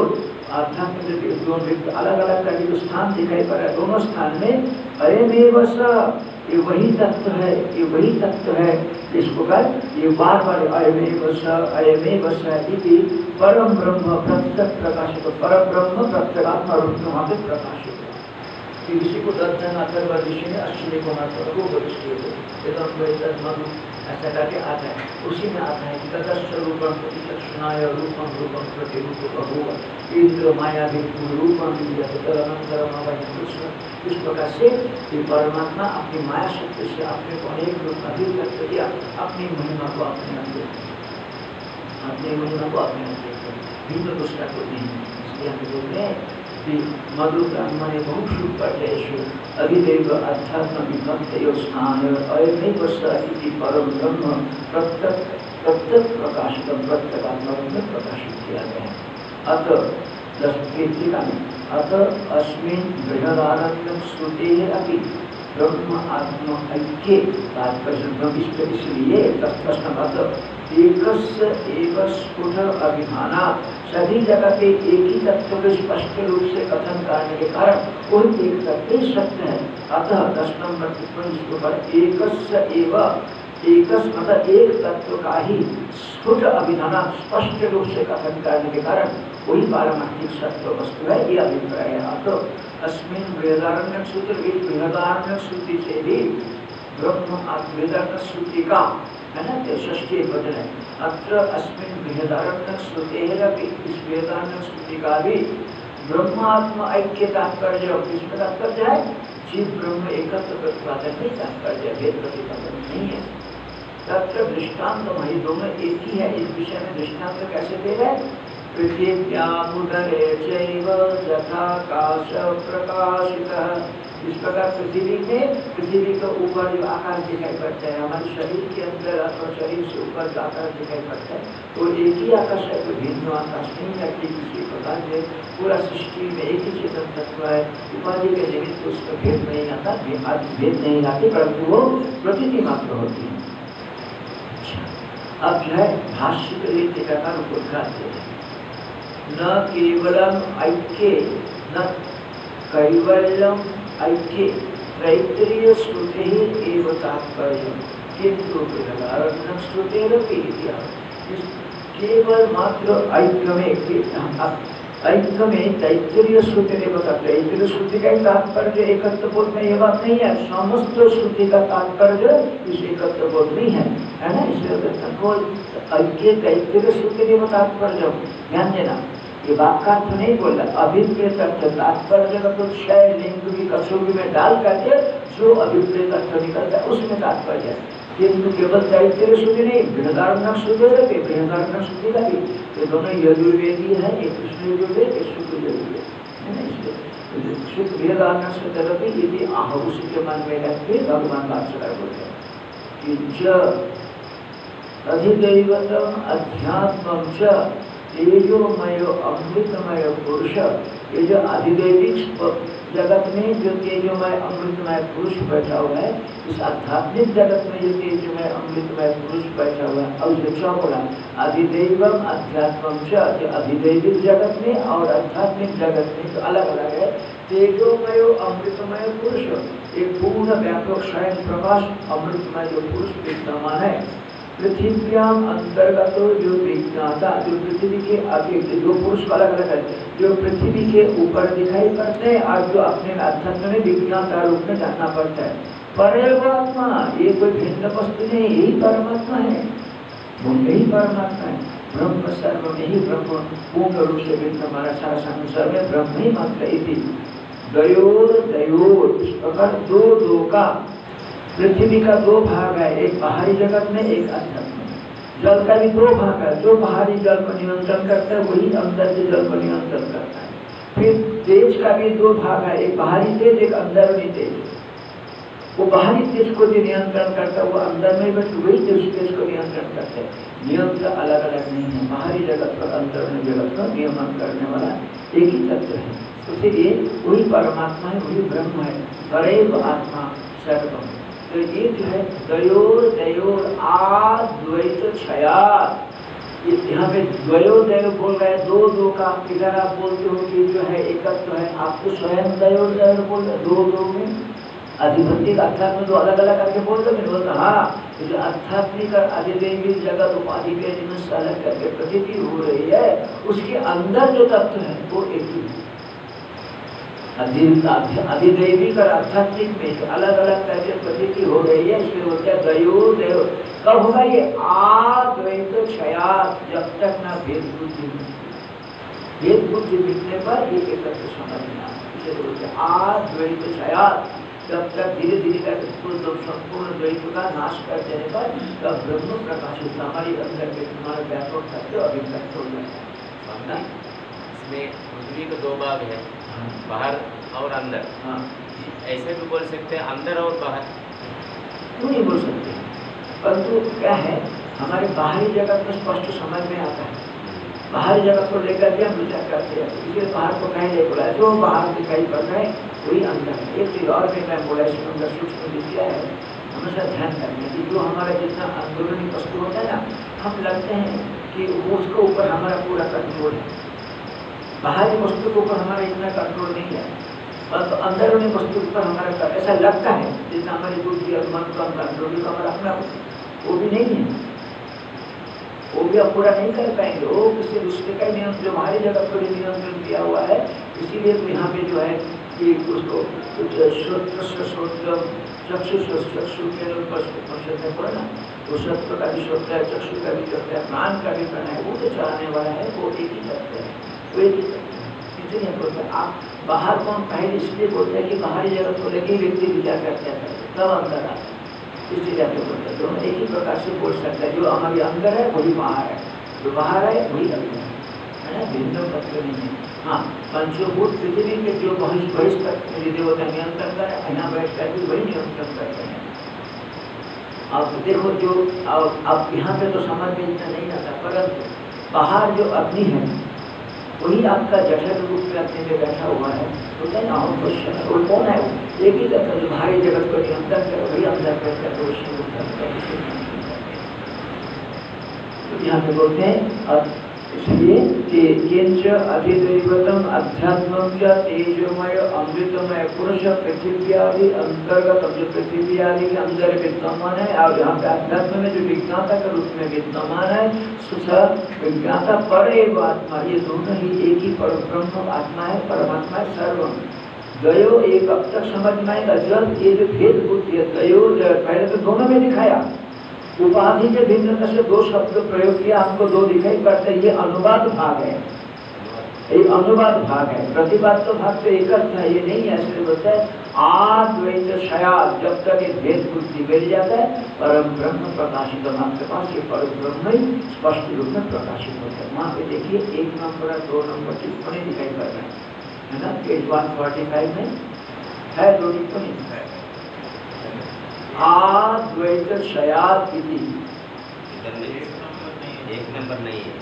आध्यात्मिक अलग अलग करके जो स्थान दिखाई पड़ रहा है दोनों स्थान में अयमेव स, ये वही तत्व है, ये वही तत्व है। इसको कर ये बार बार अयमेव स अयमेव स इति परम ब्रह्म प्रत्यक्ष प्रकाशित, परम ब्रह्म प्रत्यगात्मा रूप में वहाँ पे प्रकाशित है। इसी को दर्शन अथर्व ऋषि ने अश्विनी को मधु ऐसा करके आता है, उसी में आता है कि तदस्य रूपम प्रतिचक्षणाय रूपम रूपम प्रति रूप बहु इंद्र माया रूपम तदनंतरम कृष्ण। इस प्रकार से ये परमात्मा अपनी माया शक्ति से अपने को अनेक रूप अधिक व्यक्त किया, अपनी महिमा को अपने अंदर, अपनी महिमा को अपने अंदर भिन्न दूसरा को नहीं। इसलिए हम बोलते हैं मधु ब्राह्मणे बहुषु पर्यायेषु अधिदैव अध्यात्म विभक्त स्थान अयमेव स इति परम ब्रह्म प्रत्यक्ष प्रत्यक्ष प्रकाशित प्रत्यगात्मा में प्रकाशित किया गया है। अतः दस टीका में अतः अस्मिन् बृहदारण्यक श्रुतेः अपि ब्रह्म आत्मा ऐक्ये तात्पर्य, इसलिए प्रश्न अतः एकस्य एव स्फुट अभिधाना, सभी जगह पे एक ही तत्व को स्पष्ट रूप से कथन करने के कारण कोई एक तत्व सत्य है। अतः दस नंबर टिप्पणी पर एकस्य एव, एकस मतलब एक तत्व का ही स्फुट अभिधाना स्पष्ट रूप से कथन करने के कारण वही पारमार्थिक सत्य वस्तु है, ये अभिप्राय है। अतः अस्मिन् बृहदारण्यक सूत्र, इस बृहदारण्यक सूत्र से भी ब्रह्म बृहदारण्यक सूत्र का है ना, षष्ठी वचन है। अत्र अस्मिन् बृहदारण्यक श्रुतेरपि, इस बृहदारण्यक श्रुति का भी ब्रह्मात्म ऐक्य तात्पर्य, इसमें तात्पर्य है जीव ब्रह्म एकत्व प्रतिपादन नहीं, तात्पर्य भेद प्रतिपादन नहीं है। तत्र दृष्टांत वही दोनों एक ही है। इस विषय में दृष्टांत कैसे दे रहे? पृथिव्यामुदरे चैव यथाकाश प्रकाशितः। इस प्रकार पृथ्वी में, पृथ्वी के ऊपर जो आकाश दिखाई पड़ता है, हमारे शरीर के अंदर अथवा शरीर से ऊपर जो आकाश दिखाई पड़ता है, तो एक ही आकाश है, कोई भिन्न आकाश नहीं है। किसी प्रकार से पूरा सृष्टि में एक ही चेतन तत्व है। उपाधि के निमित्त उसका भेद नहीं आता, भेद नहीं आती, परंतु वो प्रतीति मात्र होती है। अब जो है भाष्य के लिए टीकाकार उद्घाट्य है, न केवलम ऐक्य न कैवल्यम ऐक्य तैत्तिरीय श्रुति एव तात्पर्य किंतु विरलारण्यक श्रुतेरपि केवल मात्र ऐक्य में, ऐक्य में तैत्तिरीय श्रुति ने बताया। तैत्तिरीय श्रुति का तात्पर्य एकत्र बोध में यह बात नहीं है, समस्त श्रुति का तात्पर्य इस एकत्र बोध में है, है ना। इसलिए ऐक्य तैत्तिरीय श्रुति ने तात्पर्य ध्यान देना, ये वाक्यार्थ नहीं बोला, अभिप्रेत अर्थ तात्पर्य का तो क्षय लिंग की कसौटी में डाल करके जो अभिप्रेत अर्थ निकलता है उसमें तात्पर्य है। किंतु केवल तैत्तिरीय श्रुति नहीं, बृहदारण्यक श्रुति है, बृहदारण्यक श्रुति का भी ये दोनों यजुर्वेदी है, एक कृष्ण यजुर्वेद, एक शुक्ल यजुर्वेद है ना। इसलिए शुक्ल बृहदारण्यक श्रुति यदि आह उसी के मन में रखते भगवान भाष्यकार बोलते हैं कि च अधिदैवतम अध्यात्मम च तेजोमय अमृतमय पुरुष। ये जो अधिदैविक जगत में जो तेजोमय अमृतमय पुरुष बैठा हुआ है, इस आध्यात्मिक जगत में जो तेजोमय अमृतमय पुरुष बैठा हुआ है, और जो क्या बोला अधिदैवम अध्यात्मम च, जो अधिदैविक जगत में और आध्यात्मिक जगत में जो अलग अलग है, तेजोमय अमृतमय पुरुष एक पूर्ण व्यापक स्वयं प्रकाश अमृतमय जो पुरुष विद्यमान है। पृथ्व्याम अंतर्गत जो विज्ञाता, जो पृथ्वी के आगे जो पुरुष अलग अलग है, जो पृथ्वी के ऊपर दिखाई पड़ते हैं और जो अपने अध्यात्म में विज्ञाता रूप में जानना पड़ता है। परमात्मा ये कोई भिन्न वस्तु नहीं, यही परमात्मा है, वो यही परमात्मा है। ब्रह्म सर्व में ही ब्रह्म पूर्ण रूप से विद्यमान, सारा संसार में ब्रह्म ही मात्र इति द्वयोर द्वयोर। इस प्रकार दो दो का, पृथ्वी का दो भाग है, एक बाहरी जगत में, एक अध्यात्म में। जल का भी दो भाग है, जो बाहरी जल को नियंत्रण करता है वही अंदर के जल को नियंत्रण करता है। फिर तेज का भी दो भाग है, एक बाहरी तेज, एक अंदरूनी तेज। वो बाहरी तेज को जो नियंत्रण करता है वो अंदर में बस वही तेज तेज को नियंत्रण करते हैं। नियंत्रण अलग अलग नहीं है, बाहरी जगत पर अंदरूनी जगत का नियमन करने वाला एक ही तत्व है। इसलिए वही परमात्मा है, वही ब्रह्म है, परैव आत्मा सर्वम। तो ये जो है द्वयोर द्वयोर आद्वैत क्षयात्, यहाँ पे द्वयोदय बोल रहे हैं, दो दो का। इधर आप बोलते हो कि जो है एकत्व है, आप तो स्वयं द्वयोदय बोल रहे, दो दो में अधिभौतिक अध्यात्म दो अलग अलग करके बोल रहे हैं। बोलते हाँ, जो आध्यात्मिक और अधिदैविक जगत उपाधि के जिनसे अलग करके प्रतीति हो रही है, उसके अंदर जो तत्व है वो एक ही है। अधिदैविक और आध्यात्मिक में अलग अलग करके प्रतीति हो रही है, इसलिए बोलते हैं द्वयो द्वयो। कब होगा ये? आद्वैत क्षयात्, जब तक ना भेद बुद्धि, भेद बुद्धि मिटने पर ये एकत्र समझ में आता है। इसलिए बोलते हैं आद्वैत क्षयात्, जब तक धीरे धीरे करके संपूर्ण द्वैत का नाश कर देने पर तब ब्रह्म प्रकाशित हमारी अंदर के तुम्हारे व्यापक तत्व अभिव्यक्त हो जाता है। इसमें पृथ्वी के दो भाग है, बाहर और अंदर। हाँ, ऐसे भी बोल सकते हैं अंदर और बाहर, क्यों नहीं बोल सकते? परंतु क्या है, हमारे बाहरी जगत में स्पष्ट समझ में आता है। बाहरी जगत को लेकर के हम विचार करते हैं, इसलिए बाहर को कहीं नहीं बोला, जो बाहर दिखाई पड़ रहा है वही अंदर है। एक चीज और भी मैं बोला, इसमें अंदर सूक्ष्म विद्या है, हमेशा ध्यान करना कि जो हमारा जितना अंदरूनी वस्तु होता है ना, हम लगते हैं कि उसके ऊपर हमारा पूरा कंट्रोल है। बाहरी वस्तु के ऊपर हमारा इतना कंट्रोल नहीं है, परंतु तो अंदरूनी वस्तु के ऊपर हमारा ऐसा लगता है जितना हमारी बुद्धि और मन का कंट्रोल हमारा अपना, वो भी नहीं है, वो भी आप पूरा नहीं कर पाएंगे। वो किसी दूसरे का नियम जो हमारी जगह पर नियंत्रण किया हुआ है, इसीलिए तो यहाँ पे जो है कि उसको श्रोत्र श्रोत्र चक्षु चक्षु के रूप पड़ा ना, वो श्रोत्र का भी श्रोत्र है, चक्षु का भी श्रोत्र है, प्राण का भी प्राण है, वो जो चलाने वाला है वो एक ही तत्व है, वो एक ही तत्व है। इसलिए बोलते हैं आप बाहर कौन पहले इसलिए बोलते हैं कि बाहरी जगत को लेकर व्यक्ति विचार करते हैं, तब अंदर आता है। इसलिए जाके बोलते हैं दोनों एक ही प्रकार से बोल सकता है। जो हमारे अंदर है वही बाहर है, जो बाहर है वही अंदर है, है ना, भिन्न तत्व नहीं है। हाँ, पंचभूत पृथ्वी के जो बहिष्ठ बहिष्ठ देवता नियंत्रण कर है, यहाँ बैठ कर वही नियंत्रण करते हैं। अब देखो जो अब अब यहाँ पे तो समझ में इतना नहीं आता, परंतु बाहर जो अग्नि है वही आपका जठर रूप में अपने में बैठा हुआ है, तो क्या ना क्वेश्चन वो कौन है? एक ही तत्व जो भारी जगत को नियंत्रण करे वही अंदर बैठकर क्वेश्चन होता है। तो यहाँ पे बोलते हैं अब इसलिए कि किंच अधिदैवतम अध्यात्मम च तेजोमय अमृतमय पुरुष पृथ्वी आदि अंतर्गत जो पृथ्वी आदि के अंदर विद्यमान है, और यहाँ पे अध्यात्म में जो विज्ञाता के रूप में विद्यमान है, सुसा विज्ञाता पर एवं आत्मा, ये दोनों ही एक ही पर ब्रह्म आत्मा है, परमात्मा है, सर्वम द्वयो एक। अब तक समझ में आएगा जब ये जो भेद बुद्धि है द्वयो, पहले तो दोनों में दिखाया, उपाधि के भिन्नता से दो शब्द प्रयोग किया, हमको दो दिखाई पड़ते, ये अनुवाद भाग है, एक अनुवाद भाग है, प्रतिपाद तो भाग तो एक था, ये नहीं है। ऐसे बोलता है आद्वैत शयाद, जब तक ये भेद बुद्धि मिल जाता है परम ब्रह्म प्रकाशित, आपके पास ये परम ब्रह्म ही स्पष्ट रूप में प्रकाशित होता है। वहाँ पे देखिए एक नंबर दो नंबर टिप्पणी दिखाई पड़ रहे हैं, है ना, पेज वन फोर्टी फाइव में है दो टिप्पणी, आद्वैत शयाद इति, एक नंबर नहीं है,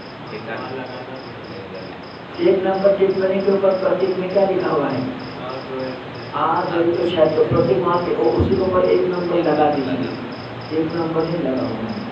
एक नंबर टिप्पणी के ऊपर प्रतीक में क्या लिखा हुआ है? आद्वैत शयाद, तो प्रतीक वहाँ पे वो उसी के ऊपर एक नंबर लगा दीजिए, एक नंबर नहीं लगा हुआ है,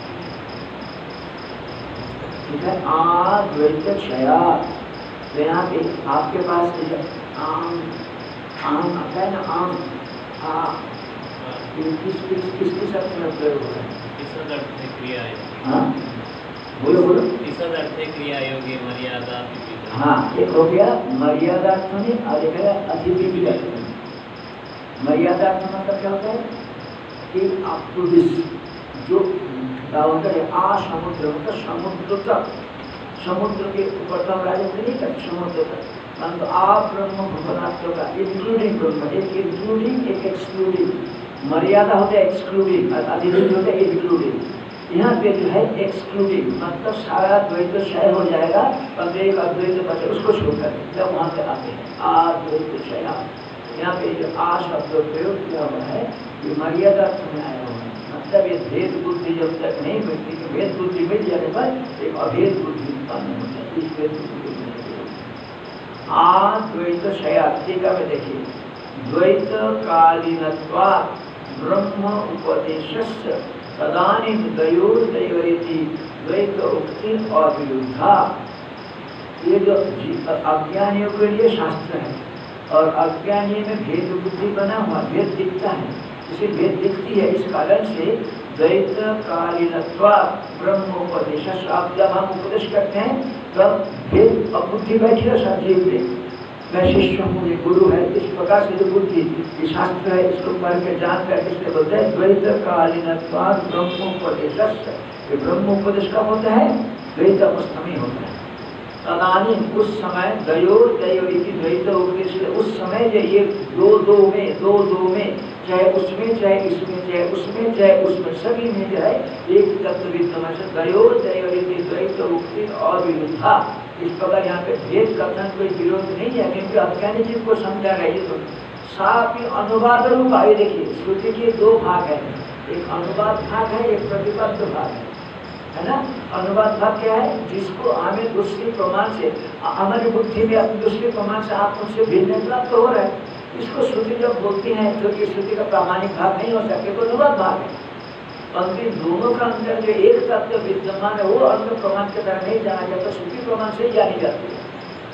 ठीक है। आद्वैत शयाद, तो यहाँ पे आपके पास आम आम आता है ना, आम आ किस किस किसकी शब्द में प्रयोग हो रहा है? किसद अर्थ क्रिया है, हाँ बोलो बोलो, किसद अर्थ क्रिया योगी मर्यादा। हाँ, एक हो गया मर्यादा अर्थ में, और एक है अतिथि अर्थ में। मर्यादा अर्थ मतलब क्या होता है कि अप टू दिस, जो बाउंड्री है, आ समुद्र मतलब समुद्र तक, समुद्र के ऊपर तो हम राजा नहीं करते समुद्र तक, परंतु आप ब्रह्म भुवनात्व का इंक्लूडिंग ब्रह्म, एक इंक्लूडिंग एक एक्सक्लूडिंग, मर्यादा होता है एक्सक्लूडिंग, अधिदेश होता है इंक्लूडिंग। यहाँ पे जो है एक्सक्लूडिंग मतलब सारा द्वैत क्षय हो जाएगा, पर एक अद्वैत बचे उसको छोड़कर, जब वहाँ पे आते हैं अद्वैत क्षय। यहाँ पे जो आ शब्द प्रयोग किया हुआ है ये मर्यादा में आया हुआ है, मतलब ये भेद बुद्धि जब तक नहीं मिलती, तो भेद बुद्धि मिल जाने पर एक अभेद बुद्धि उत्पन्न होता है, इस भेद बुद्धि आद्वैत क्षय। टीका में देखिए, द्वैत कालीनत्वात् ब्रह्म उपदेशस्य तदानीं द्वयोर्द्वयोरिति द्वैत उक्ति और विरुद्धा। ये जो अज्ञानियों के लिए शास्त्र है, और अज्ञानी में भेद बुद्धि बना हुआ, भेद दिखता है, इसे भेद दिखती है, इस कारण से द्वैत कालीनत्वात् ब्रह्म उपदेश। आप जब हम उपदेश करते हैं तब भेद और बुद्धि बैठी है संजीव में, मैं शिष्य हूँ, ये गुरु है, इस प्रकार से जो बुद्धि ये शास्त्र है, इसको पढ़ के जान कर इसलिए बोलते हैं द्वैत कालीनत्वात् ब्रह्मोपदेश। ये ब्रह्मोपदेश कब होता है? द्वैत अवस्था में होता है। तदानी उस समय दयो दयो द्वैत उपदेश, उस समय जो ये दो दो में दो दो में चाहे उसमें चाहे इसमें चाहे उसमें चाहे उसमें सभी में जो है एक तत्व विद्यमान से दयो दयो द्वैत उक्ति और विरुद्धा। इस प्रकार यहाँ पे भेद कथन कोई विरोध नहीं है, क्योंकि अज्ञानी जीव को समझा रही है। तो साफ ही अनुवाद रूप आए, देखिए श्रुति के दो भाग है, एक अनुवाद भाग है, एक प्रतिपाद्य भाग है, है ना। अनुवाद भाग क्या है? जिसको हमें दूसरी प्रमाण से, हमारी बुद्धि में अपनी दूसरी प्रमाण से आप मुझसे भिन्न प्राप्त हो रहा है, इसको श्रुति जब बोलती है तो ये श्रुति का प्रामाणिक भाग नहीं हो सकते, तो अनुवाद भाग है। परंतु दोनों का अंदर जो एक तत्व विद्यमान है वो अन्य प्रमाण के द्वारा नहीं जाना जाता, श्रुति प्रमाण से ही जानी जाती है,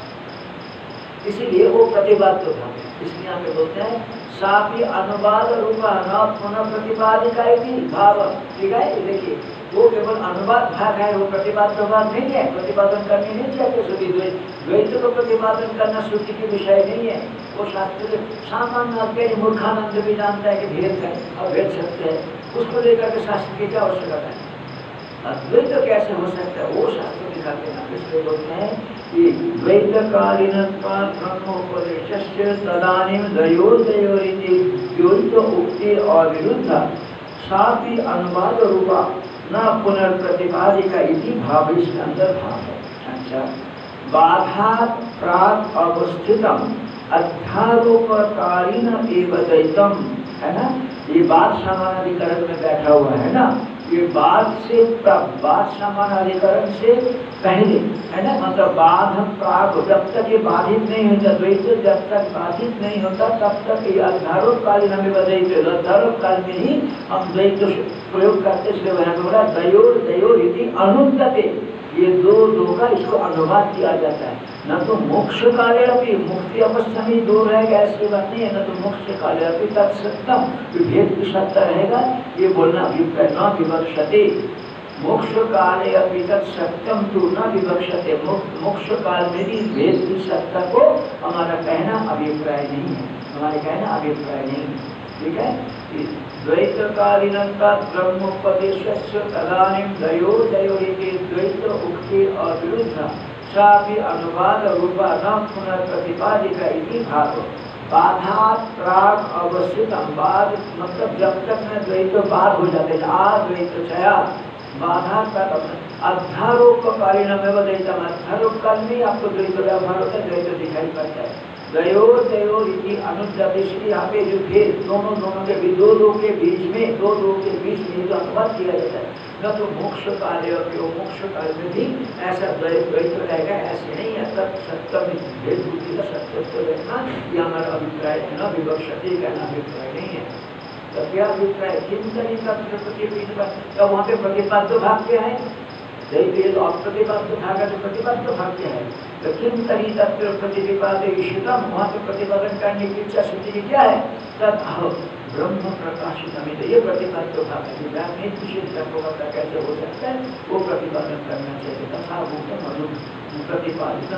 इसीलिए वो प्रतिपाद्य भाग है। इसलिए यहाँ पे बोलते हैं सापी अनुवाद रूपा न पुनः प्रतिपादिका भाव, ठीक है। देखिए वो केवल अनुवाद भाग है, वो प्रतिपाद्य भाग नहीं है, प्रतिपादन करनी नहीं चाहिए श्रुति। द्वैत को प्रतिपादन करना श्रुति के विषय नहीं है, वो शास्त्र सामान्य अज्ञानी मूर्खानंद भी जानता है कि भेद है और भेद सत्य है, उसको लेकर के शास्त्र की क्या आवश्यकता है? अद्वैत कैसे हो सकता है वो शास्त्र दिखाते हैं। इसलिए बोलते हैं कि द्वैत कालीनत्वात् ब्रह्मोपदेशस्य तदानीं द्वयोर्द्वयोरिति द्वैत उक्ति और विरुद्ध। सापि अनुवाद रूपा न पुनर्प्रतिपादिका इति भाव इसके अंदर भाव है। अच्छा, बाधा प्राग अवस्थितम अध्यारोपकारीन एव द्वैतम, है ना, ये बात समानाधिकरण में बैठा हुआ है ना, ये बात से बात समानाधिकरण से पहले, है ना, मतलब बाध प्राग, जब तक ये बाधित नहीं होता द्वैत, जब तक बाधित नहीं होता तब तक ये अध्यारोपकालीन हमें बदलते, अध्यारोपकाल में ही हम द्वैत प्रयोग करते, इसलिए वह बोला दयोर दयोर इति अनुद्यते, ये दो दो का इसको अनुवाद किया जाता है। न तो मोक्ष काले अभी मुक्ति अवस्था में दो रहेगा ऐसी बात नहीं है, न तो मोक्ष काले अभी तत्सत्यम, भेद की सत्ता रहेगा, ये बोलना अभिप्राय न विवक्षते, मोक्ष काले अभी तत्सत्यम तो न विवक्षते, मोक्ष काल में भी भेद की सत्ता को हमारा कहना अभिप्राय नहीं है, हमारे कहना अभिप्राय नहीं है। ठीक है, द्वैतकालीनता ब्रह्मोपदेशस्य तदानीं दयो दयो इति द्वैत उक्ति और विरुद्ध सापि अनुवाद रूपा न पुनर्प्रतिपादिका इति भाव। बाधा प्राग अवस्थित बाद, मतलब जब तक न द्वैत बाद हो जाते, आ द्वैत छया बाधा तक अध्यारोपकालीन में द्वैतम, अध्यारोपकाल में आपको द्वैत व्यवहार होता है, द्वैत दिखाई पड़ता है। दयो दयो इति अनुद्यते, इसलिए यहाँ पे जो भेद दोनों दोनों के बीच, दो दो के बीच में, दो दो के बीच में जो अनुवाद किया जाता है, न तो मोक्ष काल मोक्ष काल में भी ऐसा द्वैत रहेगा, ऐसे नहीं है। तब सत्य में भेद बुद्धि का सत्य रहना ये हमारा अभिप्राय है, न विवक्षते कहना अभिप्राय नहीं है। तो क्या अभिप्राय चिंतन का वहाँ पे प्रतिपाद्य भाग क्या है, ये तो अप्रतिपाद्य भाग है, तो प्रतिपाद्य भाग क्या है, तो किम तरी तत्व प्रतिपाद्य इष्टतम, वहाँ पे प्रतिपादन करने की इच्छा शक्ति क्या है, तब ब्रह्म प्रकाशित हमें, ये प्रतिपाद्य भाग है, व्याख्यान विशेष तत्वों का कैसे हो सकता है वो प्रतिपादन करना चाहिए। तथा भूतम प्रतिपादित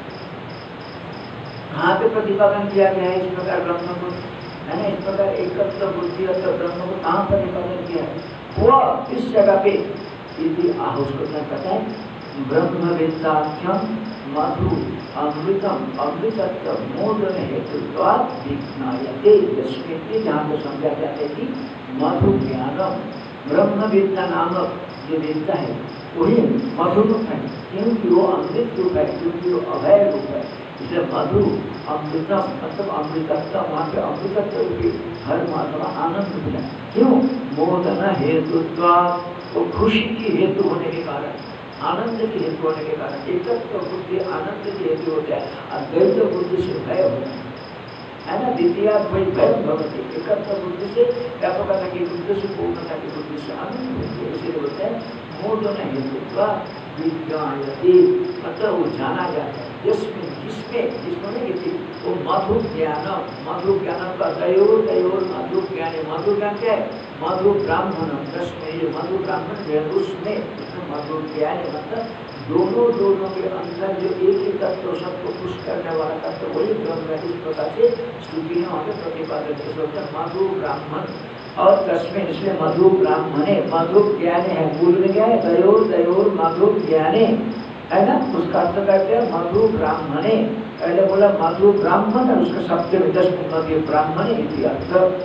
कहाँ पे प्रतिपादन किया गया है इस प्रकार ब्रह्म को, है ना, इस प्रकार एकत्र बुद्धि और ब्रह्म को कहाँ प्रतिपादन किया है, वो इस जगह पे इति आहुष को क्या कहता है, ब्रह्म विद्याख्यम मधु अमृतम अमृतत्व मोदन हेतुत्वात् विज्ञायते, स्मृति जहाँ को समझा जाता है कि मधु ज्ञानम, ब्रह्म विद्या नामक जो विद्या है वही मधु रूप है, क्योंकि वो अमृत रूप है, क्योंकि वो अभय रूप है, इसलिए मधु अमृतम मतलब अमृतत्व, वहाँ पे अमृतत्व की हर मात्रा आनंद मिला, क्यों, मोदन हेतुत्वात्, वो खुशी की हेतु होने के कारण, आनंद की हेतु होने के कारण, एकत्व बुद्धि आनंद की हेतु होता है, अद्वैत बुद्धि से भय होता है, है ना, द्वितीय कोई भय भवती, एकत्व बुद्धि से व्यापकता की बुद्धि से पूर्णता की बुद्धि से आनंद होती है, इसलिए होता है मोदन हेतुत्व विज्ञायते, मतलब वो जाना जाता है, जिसमें जिसमें जिसमें नहीं वो मधु ज्ञान, मधु ज्ञान का दयोर दयोर मधु ज्ञान, मधु ज्ञान क्या है, मधु ब्राह्मण, दसमें ये मधु ब्राह्मण है, उसमें मधु ज्ञान मतलब दोनों दोनों के अंदर जो एक ही तत्व सबको खुश करने वाला तत्व वही ब्रह्म है। इस प्रकार से स्तुति ने वहाँ पे प्रतिपादन किया, मधु ब्राह्मण और दसवें इसलिए मधु ब्राह्मणे, मधु ज्ञाने है, मूल में क्या है, दयोर दयोर मधु ज्ञाने, है ना, उसका अर्थ करते हैं मधु ब्राह्मणे, पहले बोला मधु ब्राह्मण है, उसका शब्द में दस मध्य ब्राह्मणे इति अर्थ,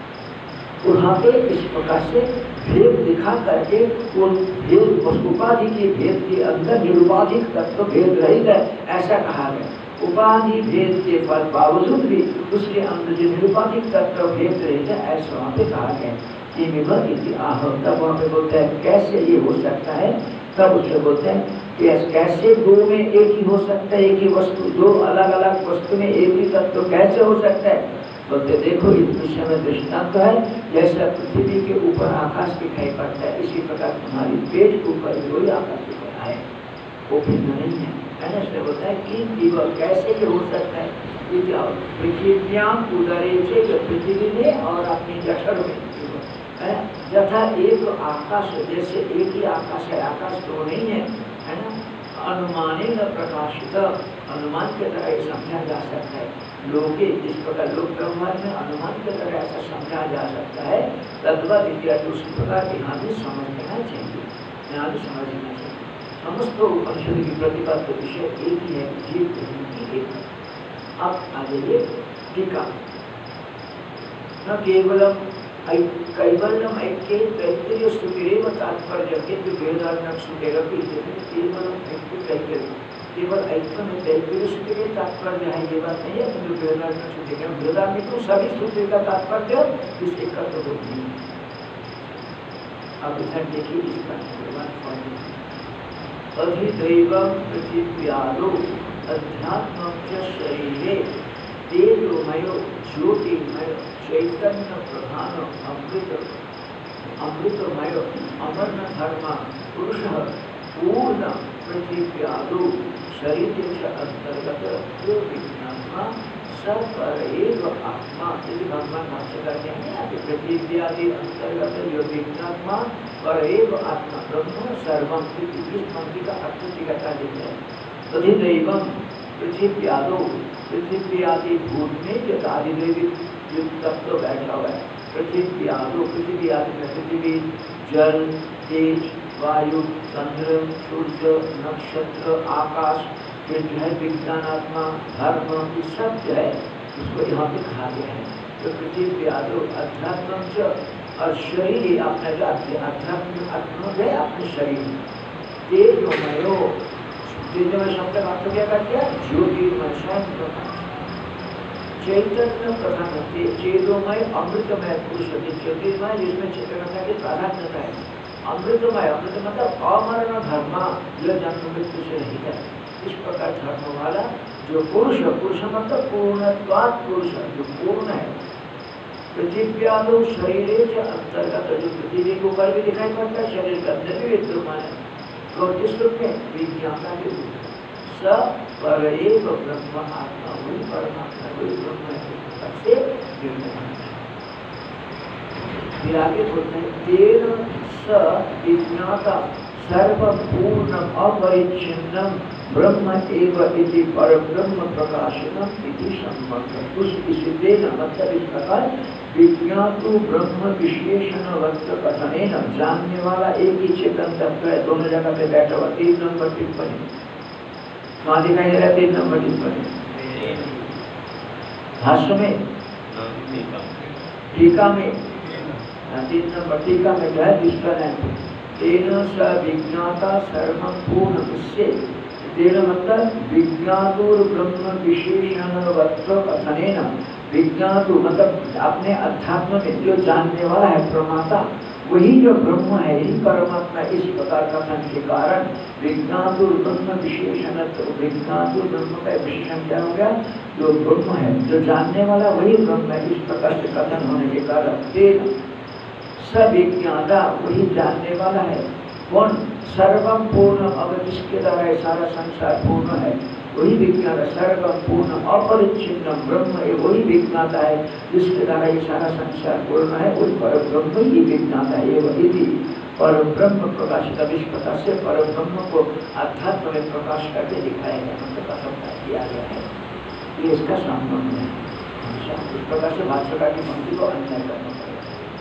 वहाँ पे इस प्रकार से भेद दिखा करके वो भेद उपाधि के भेद के अंदर निरुपाधिक तत्व भेद रहित है ऐसा कहा गया। उपाधि भेद के फल बावजूद भी उसके अंदर जो निरुपाधिक तत्व भेद रहित है ऐसा वहाँ पे कहा गया। ये विभर इति आह, तब वहाँ पे बोलते हैं कैसे ये हो सकता है, तब उससे बोलते हैं कि कैसे दो में एक ही हो सकता है, एक ही वस्तु दो अलग अलग वस्तु में एक ही तत्व कैसे हो सकता है, बोलते देखो इस विषय में दृष्टांत तो है, जैसे पृथ्वी के ऊपर आकाश दिखाई पड़ता है इसी प्रकार तुम्हारी पेट के ऊपर जो आकाश दिख रहा है वो भिन्न नहीं है, है ना, इसलिए होता है कि जीव कैसे ये हो सकता है, पृथ्व्याम उदरे से पृथ्वी में और अपनी जठर में है, जथा एक आकाश, जैसे एक ही आकाश है, आकाश तो नहीं है, है ना, अनुमाने न प्रकाशित, अनुमान के तरह समझा जा सकता है, लोग जिस प्रकार लोक व्यवहार में अनुमान के तरह ऐसा समझा जा सकता है, तद्वत इत्यादि उसी प्रकार यहाँ भी समझ लेना चाहिए, यहाँ भी समझ लेना चाहिए। समस्त उपनिषद की प्रतिपाद्य विषय एक ही है, जीव की एक है। अब आ जाइए टीका, न केवलम कैवल्यम ऐक्ये तैत्तिरीय स्तुतिरेव तात्पर्य किंतु वेदांत स्तुतिरपि केवल ऐक्य तैत्तिरीय केवल ऐक्य में तैत्तिरीय स्तुति के तात्पर्य है, ये बात नहीं है। किंतु वेदांत स्तुति के वेदांत में तो सभी स्तुति का तात्पर्य इस एक का तो होती है। अब इधर देखिए इसका अधिदैवं पृथिव्यादो अध्यात्मं च शरीरे तेजोमयो ज्योतिर्मय चैतन्य प्रधान अमृत अमृतमय अमर्ण धर्म पुरुष पूर्ण पृथिव्यादो शरीर च अंतर्गत जो विज्ञात्मा सपरएव आत्मा। यदि भगवान भाष्य करते हैं यहाँ पृथिव्यादि अंतर्गत जो विज्ञात्मा परएव आत्मा ब्रह्म सर्वम। इस पंक्ति का अर्थ टिकाता देते हैं। अधिदैवम पृथिव्यादो पृथ्वी आदि भूत में जो आदिदेवी तत्व बैठा हुआ है। पृथ्वी आदो पृथ्वी आदि में पृथ्वी जल तेज वायु चंद्र सूर्य नक्षत्र आकाश फिर जो है विज्ञानात्मा धर्म ये सब जो है उसको यहाँ पे कहा गया है। तो पृथ्वी आदो अध्यात्म से और शरीर अपने जो अध्यात्म आत्मा है अपने शरीर तेजोमयो तेजोमय शब्द का अर्थ क्या कर दिया ज्योतिर्मय स्वयं प्रकाश चैतन्य प्रधान चेतोमय अमृतमय पुरुष ज्योतिर्मय जिसमें चेतनता की प्राधान्यता है। अमृतमय अमृत मतलब अमरण धर्म जो जन्म मृत्यु से रहित है। इस प्रकार धर्म वाला जो पुरुष पुरुष मतलब पूर्णत्वात् पुरुष जो पूर्ण है। पृथिव्यादो शरीर के अंतर्गत जो पृथ्वी के ऊपर भी दिखाई पड़ता है शरीर के अंदर भी विद्यमान है। और किस रूप में विज्ञाता के रूप में स परएव ब्रह्म आत्मा वही परमात्मा वही ब्रह्म से विद्यमान है। फिर आगे बोलते हैं तेन स विज्ञाता सर्वपूर्ण अपरिच्छिन्नम ब्रह्म एव इति परब्रह्म प्रकाशनम इति संबंध। उस इसी तेन मतलब इस प्रकार विज्ञातु ब्रह्म विशेषण वक्त कथनेन जानने वाला एक ही चेतन तत्व है। दोनों जगह पे बैठा हुआ तीन नंबर टिप्पणी वहाँ दिखाई दे रहा है। तीन नंबर टिप्पणी भाष्य में टीका में तीन नंबर टीका में जो है जिसका तेन स विज्ञाता सर्वं पूर्ण उससे तेन मतलब विज्ञातुर ब्रह्म विशेषण वक्त कथनेन विज्ञातु मतलब अपने अध्यात्म में जो जानने वाला है प्रमाता वही जो ब्रह्म है यही परमात्मा। इस प्रकार कथन के कारण विज्ञातुर ब्रह्म विशेषण विज्ञातुर ब्रह्म का विशेषण क्या हो गया जो ब्रह्म है जो जानने वाला वही ब्रह्म है। इस प्रकार से कथन होने के कारण तेन स विज्ञाता वही जानने वाला है। कौन सर्वम पूर्ण अब जिसके द्वारा सारा संसार पूर्ण है वही विज्ञाता सर्वम पूर्ण अपरिच्छिन्न ब्रह्म है वही विज्ञाता है जिसके द्वारा ये सारा संसार पूर्ण है वही पर ब्रह्म ही विज्ञाता है। यदि पर ब्रह्म प्रकाशित इस प्रकार से पर ब्रह्म को अध्यात्म में प्रकाश करके दिखाया गया मतलब कथन किया गया है। ये इसका संबंध है। इस प्रकार से भाष्यकार की पंक्ति को अन्याय करना पड़ेगा।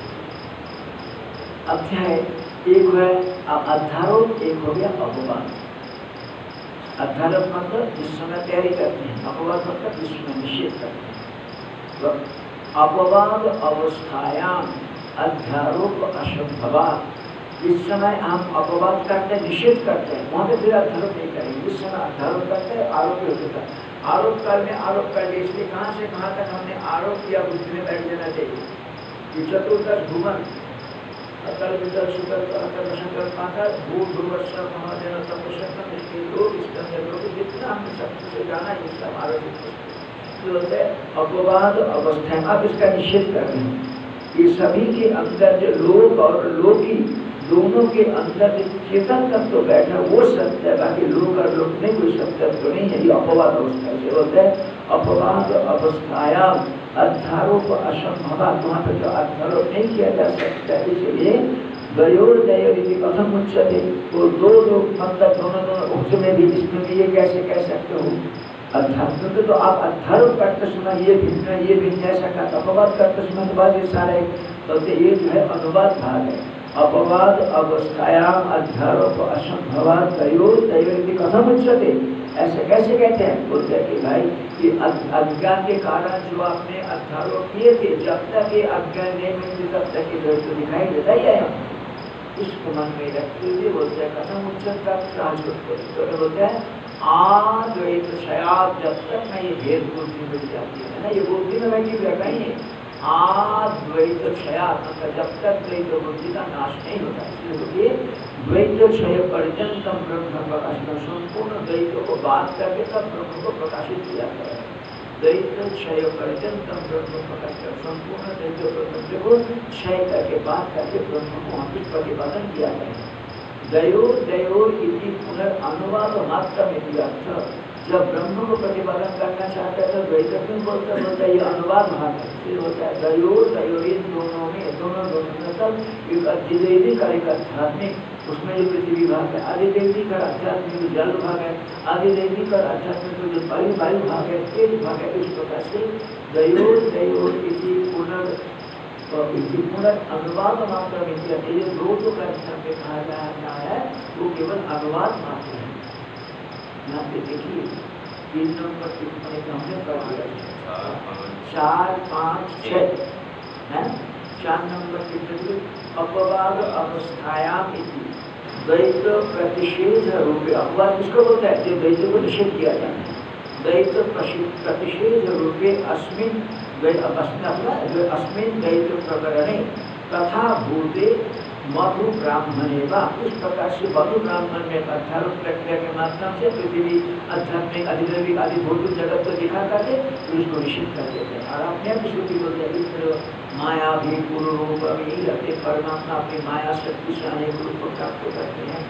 अध्याय एक है अध्यारोप एक हो गया अपवाद। अध्यारोप मतलब जिस समय तैयारी करते हैं अपवाद मतलब जिसमें निषेध करते हैं। तो अपवाद अवस्थायाम अध्यारोप असंभवात जिस समय हम अपवाद करते हैं निषेध करते हैं वहाँ पे फिर अध्यारोप नहीं करेंगे। जिस समय अध्यारोप करते हैं आरोप ही होता है। आरोप करने आरोप कर दिए इसलिए कहाँ से कहाँ तक हमने आरोप किया बुद्धि में बैठ जाना चाहिए। चतुर्दश भुवन अतल वितल सुतल अतल शंकर पाकर भूत भूवर्षा महाजन तपस्या इसके लोग इसके अंदर लोग जितना हमने सब से जाना है इसका आरोप बोलते हैं अपवाद अवस्था। अब इसका निषेध कर रहे हैं ये सभी के अंदर जो लोक और लोकी दोनों के अंदर जो चेतन तत्व तो बैठा वो सत्य है। बाकी लोक और लोक में कोई सत्य तो नहीं है। ये अपवाद अवस्था से बोलते हैं अपवाद अवस्थायाम अध्यारोप असंभवात वहाँ पर जो अध्यारोप नहीं किया जा सकता इसलिए द्वयोर्दय कथम उच्चते वो दो लोग मतलब दोनों दोनों उसमें भी इसमें भी ये कैसे कह सकते हो। अध्यात्म में तो आप अध्यारोप करते सुना ये भिन्न ये भिन्न ऐसा का अपवाद करते सुना तो बाद ये सारे बोलते ये जो है अनुवाद भाग है। अपवाद अवस्थायाम अध्यारोप असंभवात द्वयोर्दय कथम उच्चते ऐसे कैसे कहते हैं? बोलते हैं कि भाई ये अज्ञान के कारण जो आपने अध्यारोप किए थे, जब तक ये अज्ञान नहीं मिलती तब तक ये द्वैत दिखाई देता ही है। इसको मन में रखते हुए बोलते हैं कथम उच्चता तो बोलते हैं आद्वैत शयाब, जब तक ना ये भेद बुद्धि मिल जाती है ना, ये बुद्धि में बैठी हुई कहीं है आद्वैत क्षयात, मतलब जब तक द्वैत बुद्धि का नाश नहीं होता। इसलिए बोलिए द्वैत क्षय पर्यंतम ब्रह्म प्रकाशन, संपूर्ण द्वैत को बात करके तब ब्रह्म को प्रकाशित किया गया है। द्वैत क्षय पर्यंतम ब्रह्म प्रकाशन, संपूर्ण द्वैत प्रपंच को क्षय करके बात करके ब्रह्म को वहाँ प्रतिपादन किया गया है। दयोर दयोर इति पुनर्नुवाद मात्र में अर्थ, जब ब्रह्म को प्रतिपादन करना चाहता है तो द्वैत क्यों बोलता बोलता ये अनुवाद भाग है। फिर होता है दयोर दयोर, इन दोनों में दोनों दोनों मतलब एक अधिदैविक और एक आध्यात्मिक, उसमें जो पृथ्वी भाग है अधिदैविक और आध्यात्मिक जो जल भाग है, अधिदैविक और आध्यात्मिक जो वायु वायु भाग है, तेज भाग है। इस प्रकार से दयोर दयोर इति पुनर् पुनर्नुवाद मात्र में ये दो जो कर्म पे कहा जाता है वो केवल अनुवाद मात्र है। यहाँ पे देखिए तीन नंबर टिप्पणी हमने पढ़ दिया, चार पाँच छः है। चार नंबर टिप्पणी अपवाद अवस्थायाम इति द्वैत प्रतिषेध रूपे, अपवाद किसको बोलता है? जो द्वैत को निषेध किया जाता है। द्वैत प्रतिषेध रूपे अस्मिन् अस्मिन् द्वैत प्रकरणे तथा भूते मधु ब्राह्मणे वा, इस प्रकार से मधु ब्राह्मण में अध्यारोप प्रक्रिया के माध्यम से पृथ्वी आध्यात्मिक अधिदैविक आदि भौतिक जगत को दिखा करके उसको निषिद्ध कर देते हैं। और अपने अपनी श्रुति बोलते माया भी पूर्व रूप अभी रहते, परमात्मा अपनी माया शक्ति से अनेक रूप को प्राप्त करते हैं।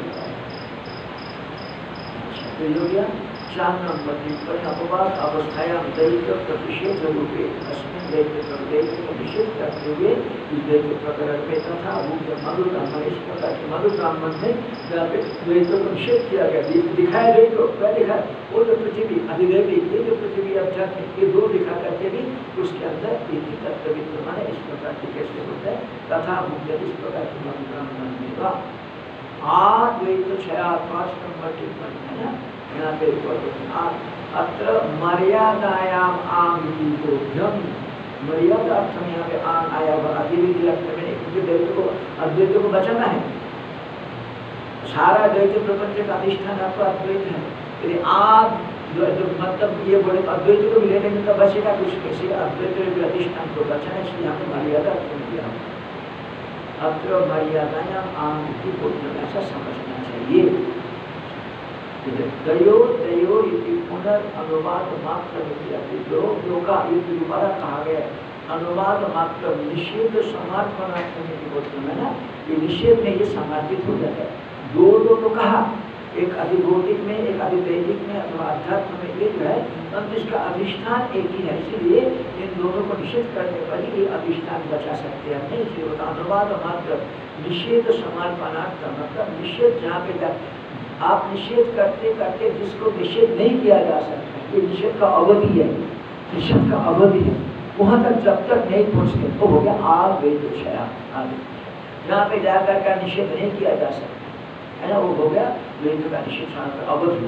तो हो गया चार नंबर टिप्पणी अपवाद अवस्थायां दैत्य प्रतिषेध रूपे अस्मिन् दैत्य दैत्य को निषेध करते हुए इस दैत्य प्रकरण में तथा मधु ब्राह्मण, इस प्रकार के मधु ब्राह्मण में जहाँ पे द्वैतों को निषेध किया गया, दिखाया द्वैतों क्या दिखा, वो जो पृथ्वी अधिदैविक, ये जो पृथ्वी आध्यात्मिक, ये दो दिखा करके भी उसके अंदर एक ही तत्व विद्यमान है। इस प्रकार की कैसे होता है तथा मुख्य इस प्रकार के मधु ब्राह्मण में वा आद्वैत छया पाँच नंबर टिप्पणी है ना, यहाँ पे अत्र मर्यादायाम आंग बोध्यम, मर्यादा अर्थ में यहाँ पे आंग आया हुआ, अधिविधि अर्थ में नहीं, क्योंकि द्वैत को अद्वैत को बचाना है। सारा द्वैत प्रपंच का अधिष्ठान आपका अद्वैत है, यदि आप मतलब ये बोले अद्वैत को भी लेने में तो बचेगा कुछ कैसे, अद्वैत के अधिष्ठान को बचाना, इसलिए यहाँ पे मर्यादा अर्थ में दिया। अत्र मर्यादायाम आंग बोध्यम, ऐसा समझना चाहिए। दयो दयो पुनर्नुवाद मात्र दो दो का युद्ध दोबारा कहा गया, अनुवाद मात्र निषेध समर्पणात्मक बोलते हैं ना, ये निषेध में ये समर्पित हो जाता है। दो दो तो कहा, एक अधिभौतिक में एक अधिदैविक में अथवा अध्यात्म में एक है, परंतु इसका अधिष्ठान एक ही है, इसलिए इन दोनों को निषेध करने पर ही ये अधिष्ठान बचा सकते हैं। नहीं इसलिए होता अनुवाद मात्र निषेध समर्पणात्मक, मतलब निषेध जहाँ पे आप निषेध करते करते जिसको निषेध नहीं किया जा सकता, ये निषेध का अवधि है, निषेध का अवधि है, वहां तक जब तक नहीं पहुंचते तो हो गया आद्वैत क्षय। जहाँ पे जाकर का निषेध नहीं किया जा सकता है ना, वो हो गया द्वैत का निषेध का अवधि।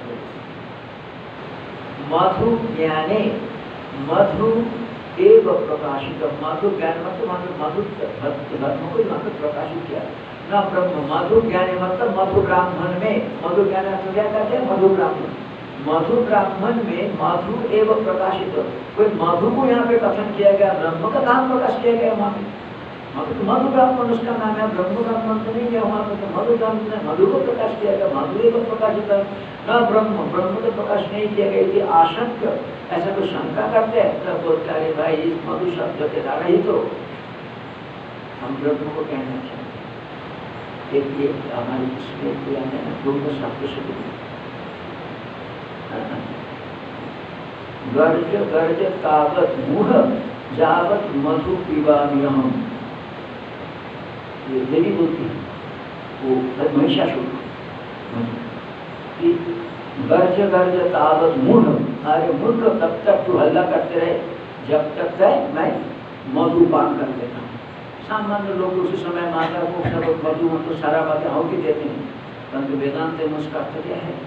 मधु ज्ञाने मधु एव प्रकाशित, मधु ज्ञान मतलब मधु धर्म को यहाँ पे प्रकाशित किया न ब्रह्म। मधु ज्ञान मतलब मधु ब्राह्मण में, मधु ज्ञान क्या कहते हैं? मधु ब्राह्मण, मधु ब्राह्मण में मधु एवं प्रकाशित, कोई मधु को यहाँ पे कथन किया गया, ब्रह्म का नाम प्रकाश किया गया वहाँ पे। मधु मधु ब्राह्मण उसका नाम है, ब्रह्म ब्राह्मण तो नहीं है वहाँ पे, तो मधु ब्राह्मण मधु को प्रकाश किया गया, मधु एवं प्रकाशित न ब्रह्म, ब्रह्म को प्रकाश नहीं किया गया। ये आशंक ऐसा कोई शंका करते हैं तब बोलते हैं भाई इस मधु शब्द के द्वारा ही तो हम ब्रह्म को कहना चाहिए। एक ये हमारी इसमें किया है दो शब्द से गर्ज गर्ज तावत मुह जावत मधु पीवामी हम, ये देवी बोलती है वो महिषासुर कि गर्ज गर्ज तावत मुह, अरे मूर्ख तब तक तू हल्ला करते रहे जब तक है मैं मधु पान कर लेता हूँ। सामान्य लोग उसी समय माता को सब मधु तो सारा बातें हो के देते हैं, परंतु वेदांत में उसका अर्थ क्या है?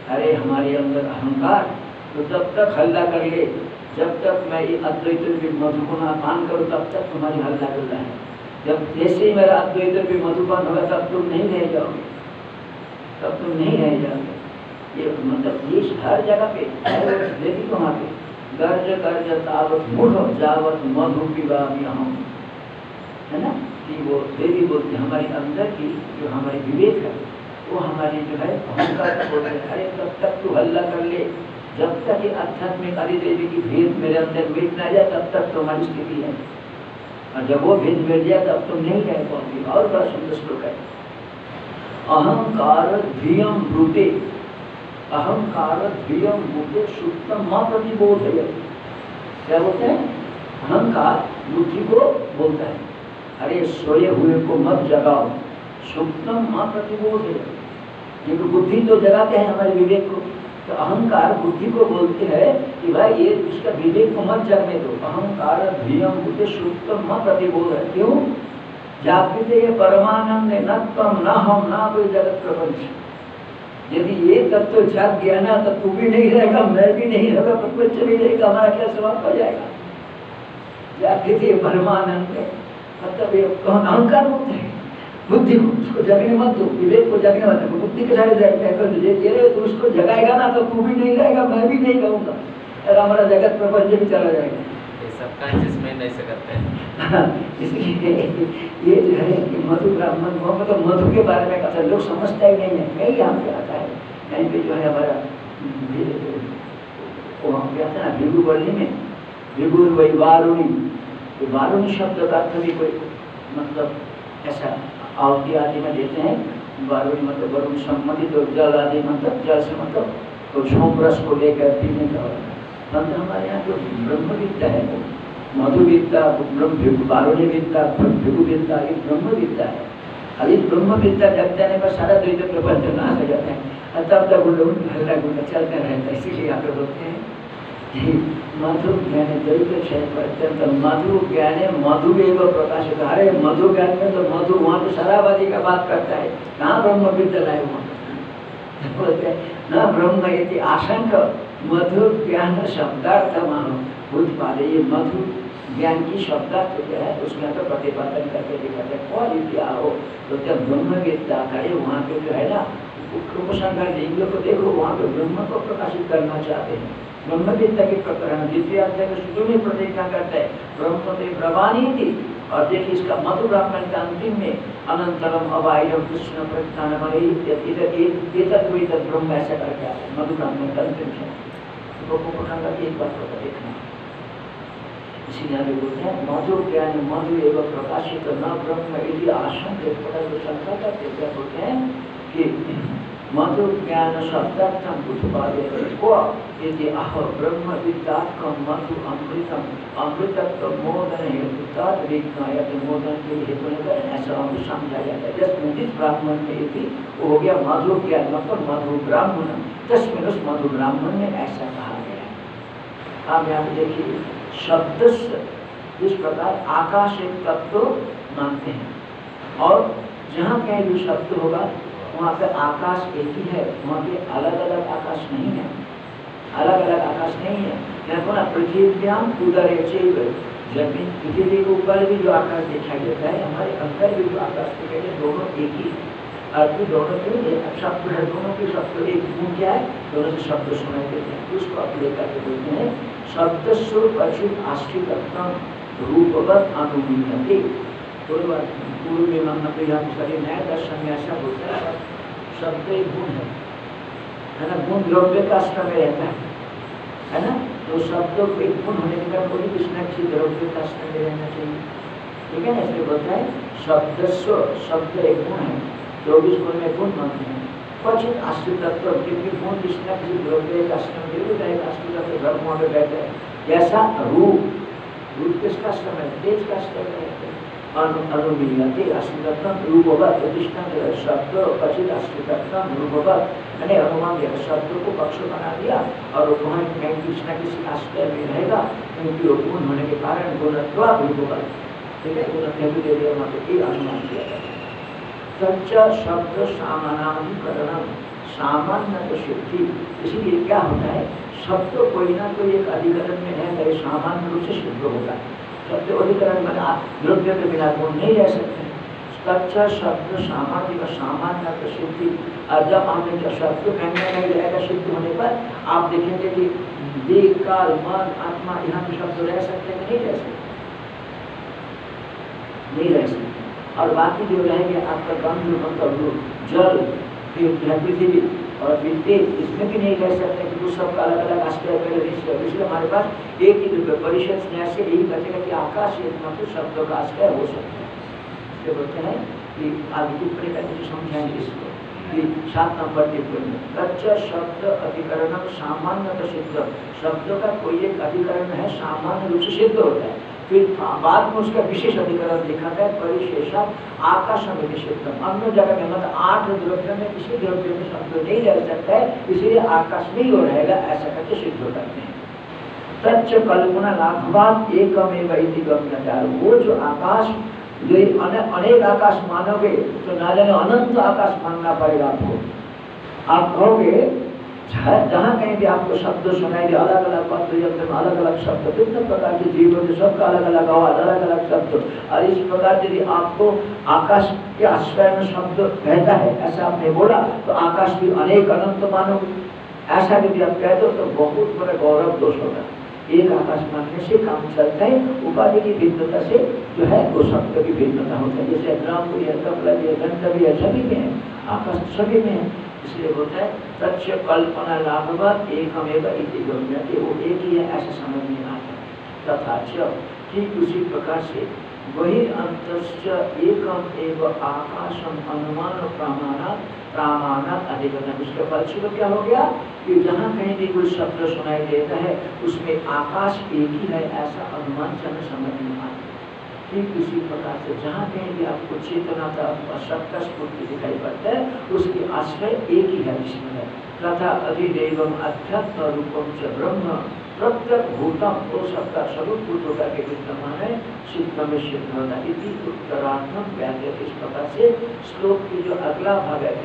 अरे हमारे अंदर अहंकार, तो जब तक हल्ला कर ले, जब तक मैं ये अद्वैत रूपी मधु को ना पान करूँ तब तक तुम्हारी हल्ला कर रहा है। जब जैसे ही मेरा अद्वैत रूपी मधुपान होगा तब तुम नहीं रह जाओगे, तब तुम नहीं रह जाओगे। ये मतलब ये हर जगह पे देखिए वहाँ पे गर्ज गर्ज तावत मूढ़ जावत मधु पिबामी हम, है ना, कि वो देवी बोलते हमारी अंदर की जो हमारी विवेक है वो हमारी जो है अहंकार बोलते हैं। अरे तब तक तू हल्ला कर ले, जब तक ये आध्यात्मिक आदि देवी की भेद मेरे अंदर मिट ना जाए तब तक तुम्हारी स्थिति है, और जब वो भेद मिट जाए तब तुम नहीं रह पाओगे। और बड़ा सुंदर श्लोक है, अहंकार धियम ब्रूते, अहंकार धियम ब्रूते सुप्तम मां प्रतिबोध है। क्या बोलते हैं? अहंकार बुद्धि को बोलता है, अरे सोए हुए को मत जगाओ, सुप्तम मां प्रतिबोध है। क्योंकि बुद्धि तो जगाते हैं हमारे विवेक को, तो अहंकार बुद्धि को बोलते हैं कि भाई ये इसका विवेक को मत जगने दो। अहंकार धियम ब्रूते सुप्तम मां प्रतिबोध है। क्यों? जागृत ये परमानंद न तम न हम न कोई जगत प्रपंच। यदि ये तत्व तो जाग गया ना तो तू भी नहीं रहेगा, मैं भी नहीं रहेगा, प्रपंच भी रहेगा, हमारा क्या समाप्त हो जाएगा। जागृत ये परमानंद मतलब ये अहंकार मुक्त है। बुद्धि को उसको जगने मत दो, विवेक को जगने मत दो, बुद्धि के सारे जगह तो उसको जगाएगा ना तो तू भी नहीं रहेगा, मैं भी नहीं रहूंगा, और हमारा जगत प्रपंच भी चला जाएगा। सबकॉन्शियस माइंड ऐसे करते हैं। इसलिए ये जो है कि मधु ब्राह्मण मतलब मधु के बारे में कथा लोग समझता ही नहीं है। कहीं यहाँ पे आता है, कहीं पे जो है हमारा वो हम क्या था ना भिगु वर्णी में भिगु वही वारुणी, तो वारुणी शब्द का अर्थ भी कोई मतलब ऐसा आहुति आदि में देते हैं। वारुणी मतलब वरुण संबंधित और जल आदि मतलब जल से मतलब तो सोम रस को लेकर पीने का मतलब हमारे यहाँ जो ब्रह्म विद्या है वो मधु विद्या, ब्रह्म वारुणी विद्या, भृगु विद्या, ये ब्रह्म विद्या है। अब इस ब्रह्म विद्या जग जाने पर सारा द्वैत प्रपंच नाश हो जाता है, तब तक उन लोग हल्ला गुल्ला चलते रहता है। इसीलिए यहाँ पे बोलते हैं कि मधु ज्ञान द्वैत क्षय अत्यंत मधु ज्ञान मधु एवं प्रकाशित। अरे मधु ज्ञान में तो मधु वहाँ तो शराबादी का बात करता है, कहाँ ब्रह्म विद्या लाए वहाँ बोलते हैं न ब्रह्म यदि आशंक मधु ज्ञान शब्दार्थ मानो भूत पाले। ये मधु ज्ञान की शब्दार्थ क्या है उसमें तो प्रतिपादन करके दिखाते कौन विद्या हो तो जब ब्रह्म विद्या करे वहाँ पे जो है ना उपसंहार लिंग को देखो, वहाँ पे ब्रह्म को प्रकाशित करना चाहते हैं। ब्रह्म विद्या के प्रकरण द्वितीय अध्याय के शुरू में प्रतिज्ञा करता है ब्रह्म ते ब्रवाणी थी। और देखिए इसका मधु ब्राह्मण के अंतिम में अनंतरम अवायम कृष्ण प्रज्ञान ब्रह्म ऐसा करके आता है मधु ब्राह्मण का अंतिम है। एक बात को देखना, इसीलिए आगे बोलते हैं मधु ज्ञान मधु एवं प्रकाशित न ब्रह्म यदि आशंका शंका करते क्या बोलते हैं कि मधु ज्ञान शब्दार्थम उत्पादे को यदि अह ब्रह्म विद्यात्म मधु अमृतम अमृतत्व मोदन हेतुतात विज्ञायत मोदन के हेतु लेकर ऐसा हमको समझा जाता है। जिसमें जिस ब्राह्मण में यदि वो हो गया मधु ज्ञान मतलब मधु ब्राह्मण, जिसमें उस मधु ब्राह्मण में ऐसा कहा गया है। आप यहाँ देखिए शब्द जिस प्रकार आकाश एक तत्व मानते हैं और जहाँ कहीं भी शब्द होगा वहाँ पे आकाश एक ही है, वहाँ पे अलग अलग आकाश नहीं है, अलग अलग आकाश नहीं है। यहाँ पर पृथ्व्याम उदर जमीन पृथ्वी के ऊपर भी जो आकाश दिखाई देता है हमारे अंदर भी जो आकाश दिखाई देता है दोनों एक ही अर्थ दोनों के शब्द है, दोनों के शब्द एक गुण क्या है, दोनों से शब्द सुनाई देते हैं। उसको आप लेकर के बोलते हैं शब्द स्वरूप अच्युत आश्रित रूपवत अनुमीयते। कोई बात नहीं, पूर्व में मानना तो यहाँ सारे नया दर्शन में ऐसा बोलता है शब्द एक गुण है, है ना, गुण द्रव्य का आश्रम में रहता है, है ना, तो शब्द एक गुण होने के कारण कोई किसी न किसी द्रव्य का आश्रम में रहना चाहिए। ठीक है ना, इसलिए बोलता है शब्द स्व शब्द एक गुण है, चौबीस गुण में गुण मानते हैं। क्वचित आश्रित तत्व क्योंकि गुण किसी न किसी द्रव्य का आश्रम जरूर रहेगा, आश्रित तत्व धर्म वहाँ पे बैठे हैं। ऐसा रूप रूप किसका आश्रम है, तेज का आश्रम में रहते हैं। अनुमीयते आश्रितत्वम रूपवत प्रतिष्ठान शब्द क्वचित आश्रितत्वम रूपवत, मैंने अनुमान दिया शब्द को पक्ष बना दिया और वहाँ किसी न किसी आश्रय में रहेगा क्योंकि वो गुण होने के कारण गुणत्वा रूपवत। ठीक है, गुणत्व भी दे दिया वहाँ पे एक अनुमान दिया जाता है। तच्च शब्द सामानाधिकरणम सामान्य तो सिद्धि। इसीलिए क्या होता है, शब्द तो कोई ना कोई एक अधिकरण में है, गए सामान्य रूप से सिद्ध होता है। शब्द अधिकरण में द्रव्य के बिना गुण नहीं रह सकते। तच्च शब्द सामान्य का सामान्य तो सिद्धि। और जब हमने जो शब्द कहने नहीं रहेगा सिद्ध होने पर आप देखेंगे कि देह, काल, मन, आत्मा, यहाँ पे शब्द रह सकते हैं, नहीं रह सकते, नहीं रह सकते। और बाकी जो रहेंगे आपका गंध, मतलब जल, फिर पृथ्वी और फिर तेज, इसमें भी नहीं रह सकते कि वो सबका अलग अलग आश्रय पहले निश्चय। इसलिए हमारे पास एक ही रूप परिषद न्याय से यही बचेगा कि आकाश एकमात्र शब्दों का आश्रय हो सकता है। इसलिए बोलते हैं कि आगे टिप्पणी का कुछ समझाएंगे इसको कि सात नंबर टिप्पणी में तच्च शब्द अधिकरण सामान्य सिद्ध। शब्दों का कोई एक अधिकरण है, सामान्य रूप से सिद्ध होता है, फिर बाद में उसका विशेष अधिकरण लिखा है परिशेषा आकाश में निषिद्ध। अन्य जगह में मतलब आठ द्रव्य में किसी द्रव्य में शब्द नहीं रह सकता है, इसलिए आकाश में ही हो रहेगा, ऐसा करके सिद्ध करते हैं। तच्च कल्पना लाभवाद एकमेव इति गम्यता। वो जो आकाश, जो अनेक आकाश मानोगे तो नाले में अनंत आकाश मानना पड़ेगा आपको। आप कहोगे जहाँ कहीं भी आपको शब्द सुनाई दे, अलग अलग पद यंत्र में अलग अलग शब्द, विभिन्न प्रकार के जीव होते, सबका अलग अलग आवाज, अलग अलग शब्द। और इस प्रकार यदि आपको आकाश के आश्रय में शब्द कहता है, ऐसा आपने बोला, तो आकाश भी अनेक अनंत मानो। ऐसा यदि आप कहते हो तो बहुत बड़ा गौरव दोष होगा। एक आकाश मानने से काम चलता है, उपाधि की भिन्नता से जो है वो शब्द की भिन्नता होता है। जैसे ग्राम भी है, कपड़ा भी है, गंध भी है, सभी में है, आकाश सभी में है। इसलिए होता है तच्च कल्पना लाभवत एकमेव इति गम्यते। वो एक ही है ऐसा समझ में आता है। तथा च ठीक उसी प्रकार से बहिरंतश्च एकम एव आकाशम अनुमान प्रमाणात प्रामाणिक अधिकरण। उसके फलस्वरूप क्या हो गया कि जहाँ कहीं भी कोई शब्द सुनाई देता है उसमें आकाश एक ही है ऐसा अनुमान से हमें समझ में आता है। ठीक इसी प्रकार से जहाँ कहीं भी आपको चेतना का शब्द स्फूर्ति दिखाई पड़ता है उसकी आश्रय एक ही है जिसमें है। तथा अधिदेवम अध्यात्म रूपम च ब्रह्म प्रत्यक भूतम, वो सबका स्वरूप भूत होकर के विद्यमान है, सिद्ध में सिद्ध होता है। इति उत्तरार्थम व्याख्या। इस प्रकार से श्लोक की जो अगला भाग है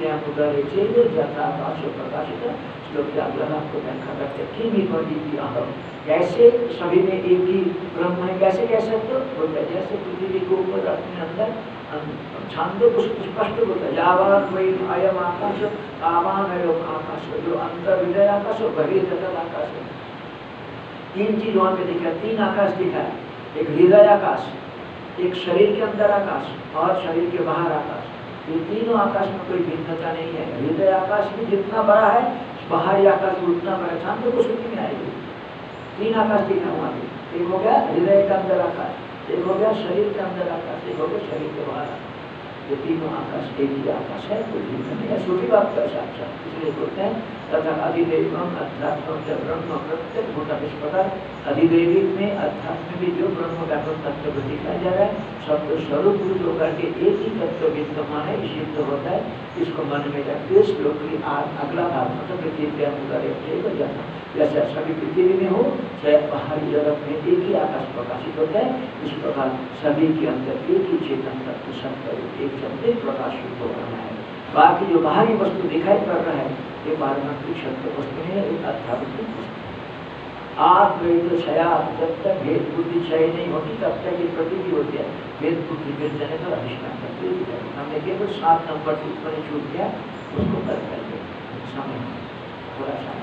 प्रकाशित श्लोक के अगला भाग को व्याख्या करते हैं। कैसे सभी में एक ही ब्रह्म है, कैसे कह सकते हो बोलते हैं जैसे पृथ्वी के ऊपर अपने अंदर छांदो को स्पष्ट बोलता है यावान वही अयम आकाश तावान अयम आकाश, जो अंतर हृदय आकाश और बहिर्गत आकाश है। तीन चीज वहां पे दिखा, तीन आकाश दिखा है, एक हृदय आकाश, एक शरीर के अंदर आकाश और शरीर के बाहर आकाश। ये तीनों आकाश में कोई भिन्नता नहीं है। हृदय आकाश भी जितना बड़ा है बाहरी आकाश भी उतना बड़ा। छांदो को श्रुति में आएगी तीन आकाश दिखा वहां पे। एक हो गया हृदय के अंदर आकाश, एक हो गया शरीर के अंदर आकाश, एक हो गया शरीर के बाहर आकाश। ये तीनों आकाश एक ही आकाश है, कोई भिन्न नहीं है। छोटी बात का साक्षात इसलिए बोलते हैं तथा अधिदेवम अध्यात्म ब्रह्म प्रत्येक होता। इस प्रकार अधिदेवी में अध्यात्म में जो ब्रह्म का तत्व को दिखाया जा रहा है शब्द स्वरूप रूप होकर के एक ही तत्व विद्यमान है, सिद्ध होता है। इसको मन में रखते श्लोक की अगला भाग मतलब पृथ्वी जाना जैसे सभी पृथ्वी में हो चाहे बाहरी जगत में एक ही आकाश प्रकाशित होता है। इस प्रकार सभी के अंदर एक ही चेतन तत्व सत्य एक शब्द प्रकाशित हो रहा है। बाकी जो बाहरी वस्तु दिखाई पड़ रहा है ये पारमार्थिक शब्द वस्तु है, एक अध्यात्मिक वस्तु। आप तो क्षया जब तक भेद बुद्धि क्षय नहीं होती तब तक ये प्रतीति होती है। भेद बुद्धि भेद जाने पर अधिष्ठान करते हमने केवल सात नंबर टिप्पणी छूट गया, उसको कर करके समय थोड़ा सा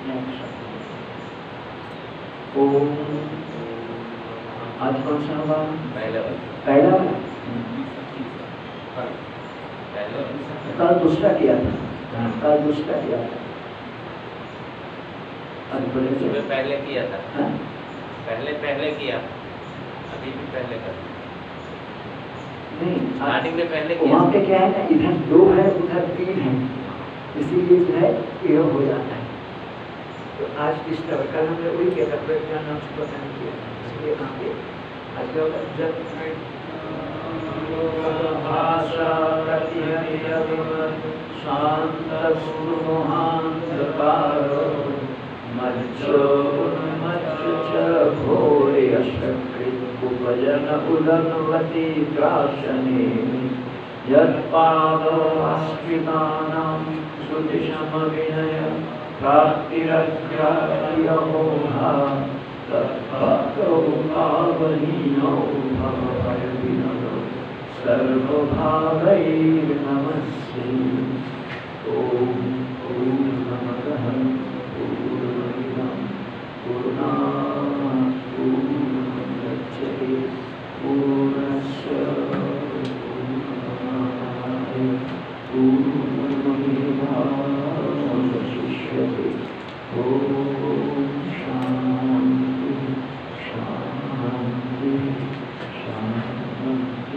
ओम। आज कौन सा हुआ? पहला पहला कल दूसरा किया था, कल दूसरा किया था, सुबह पहले किया था। हाँ? पहले पहले किया, अभी भी पहले कर नहीं स्टार्टिंग में पहले किया। वहाँ पे क्या है ना, इधर दो है उधर तीन है, इसीलिए जो है ये हो जाता है। तो आज किस तरह कल हमने वही किया था, प्रज्ञान नाम से पता नहीं किया, इसलिए यहाँ पे आज जब भाषा उपजन उदन्वती त्रासने यत्पादो अस्मितानां स्तुति समविनय प्राप्तिरख्यायमोहा तत्पातो पावनीनो भवभयविनरो सर्वभावैर्नमस्ते। ॐ पूर्णमदः पूर्णमिदं पूर्णात् पूर्णमुदच्यते पूर्णस्य पूर्णमादाय पूर्णमेवावशिष्यते। ॐ शान्ति शान्ति शान्ति।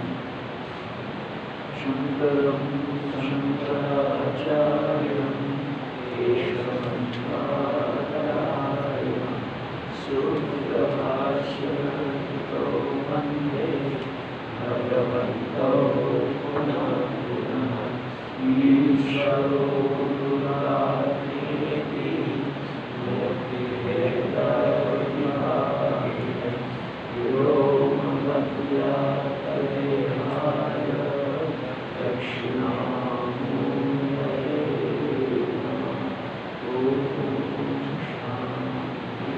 शङ्करं शङ्कराचार्यं केशवं बादरायणं सूत्रभाष्यकृतो वन्दे भगवन्तो पुनः पुनः। ईश्वरो गुरुरात्मेति मूर्तिभेदविभागिने व्योमवद्व्याप्तदेहाय दक्षिणामूर्तये नमः। ॐ शान्ति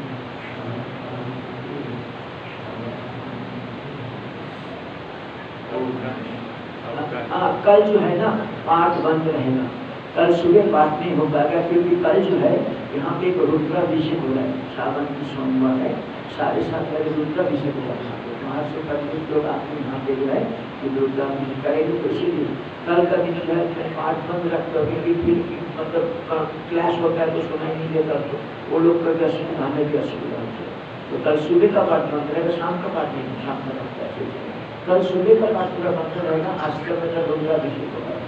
शान्ति। हाँ, कल जो है ना पाठ बंद रहेगा, कल सुबह पाठ नहीं हो पाएगा क्योंकि कल जो है यहाँ पे एक रुद्राभिषेक हो रहा है। सावन की सोमवार है, साढ़े सात बजे रुद्राभिषेक हो रहा है। वहाँ से पंडित लोग आपके यहाँ पे जो है कि रुद्राभिषेक करेंगे, तो इसीलिए कल का दिन जो है पाठ बंद रख दोगे कि फिर मतलब क्लास होता है तो सुनाई नहीं देता, तो वो लोग का भी असुविधा, हमें भी असुविधा होती है। तो कल सुबह का पाठ बंद रहेगा, शाम का पाठ नहीं, शाम का रखता है। कल सुबह का पाठ पूरा बंद रहेगा, आज का बजा रुद्राभिषेक होगा।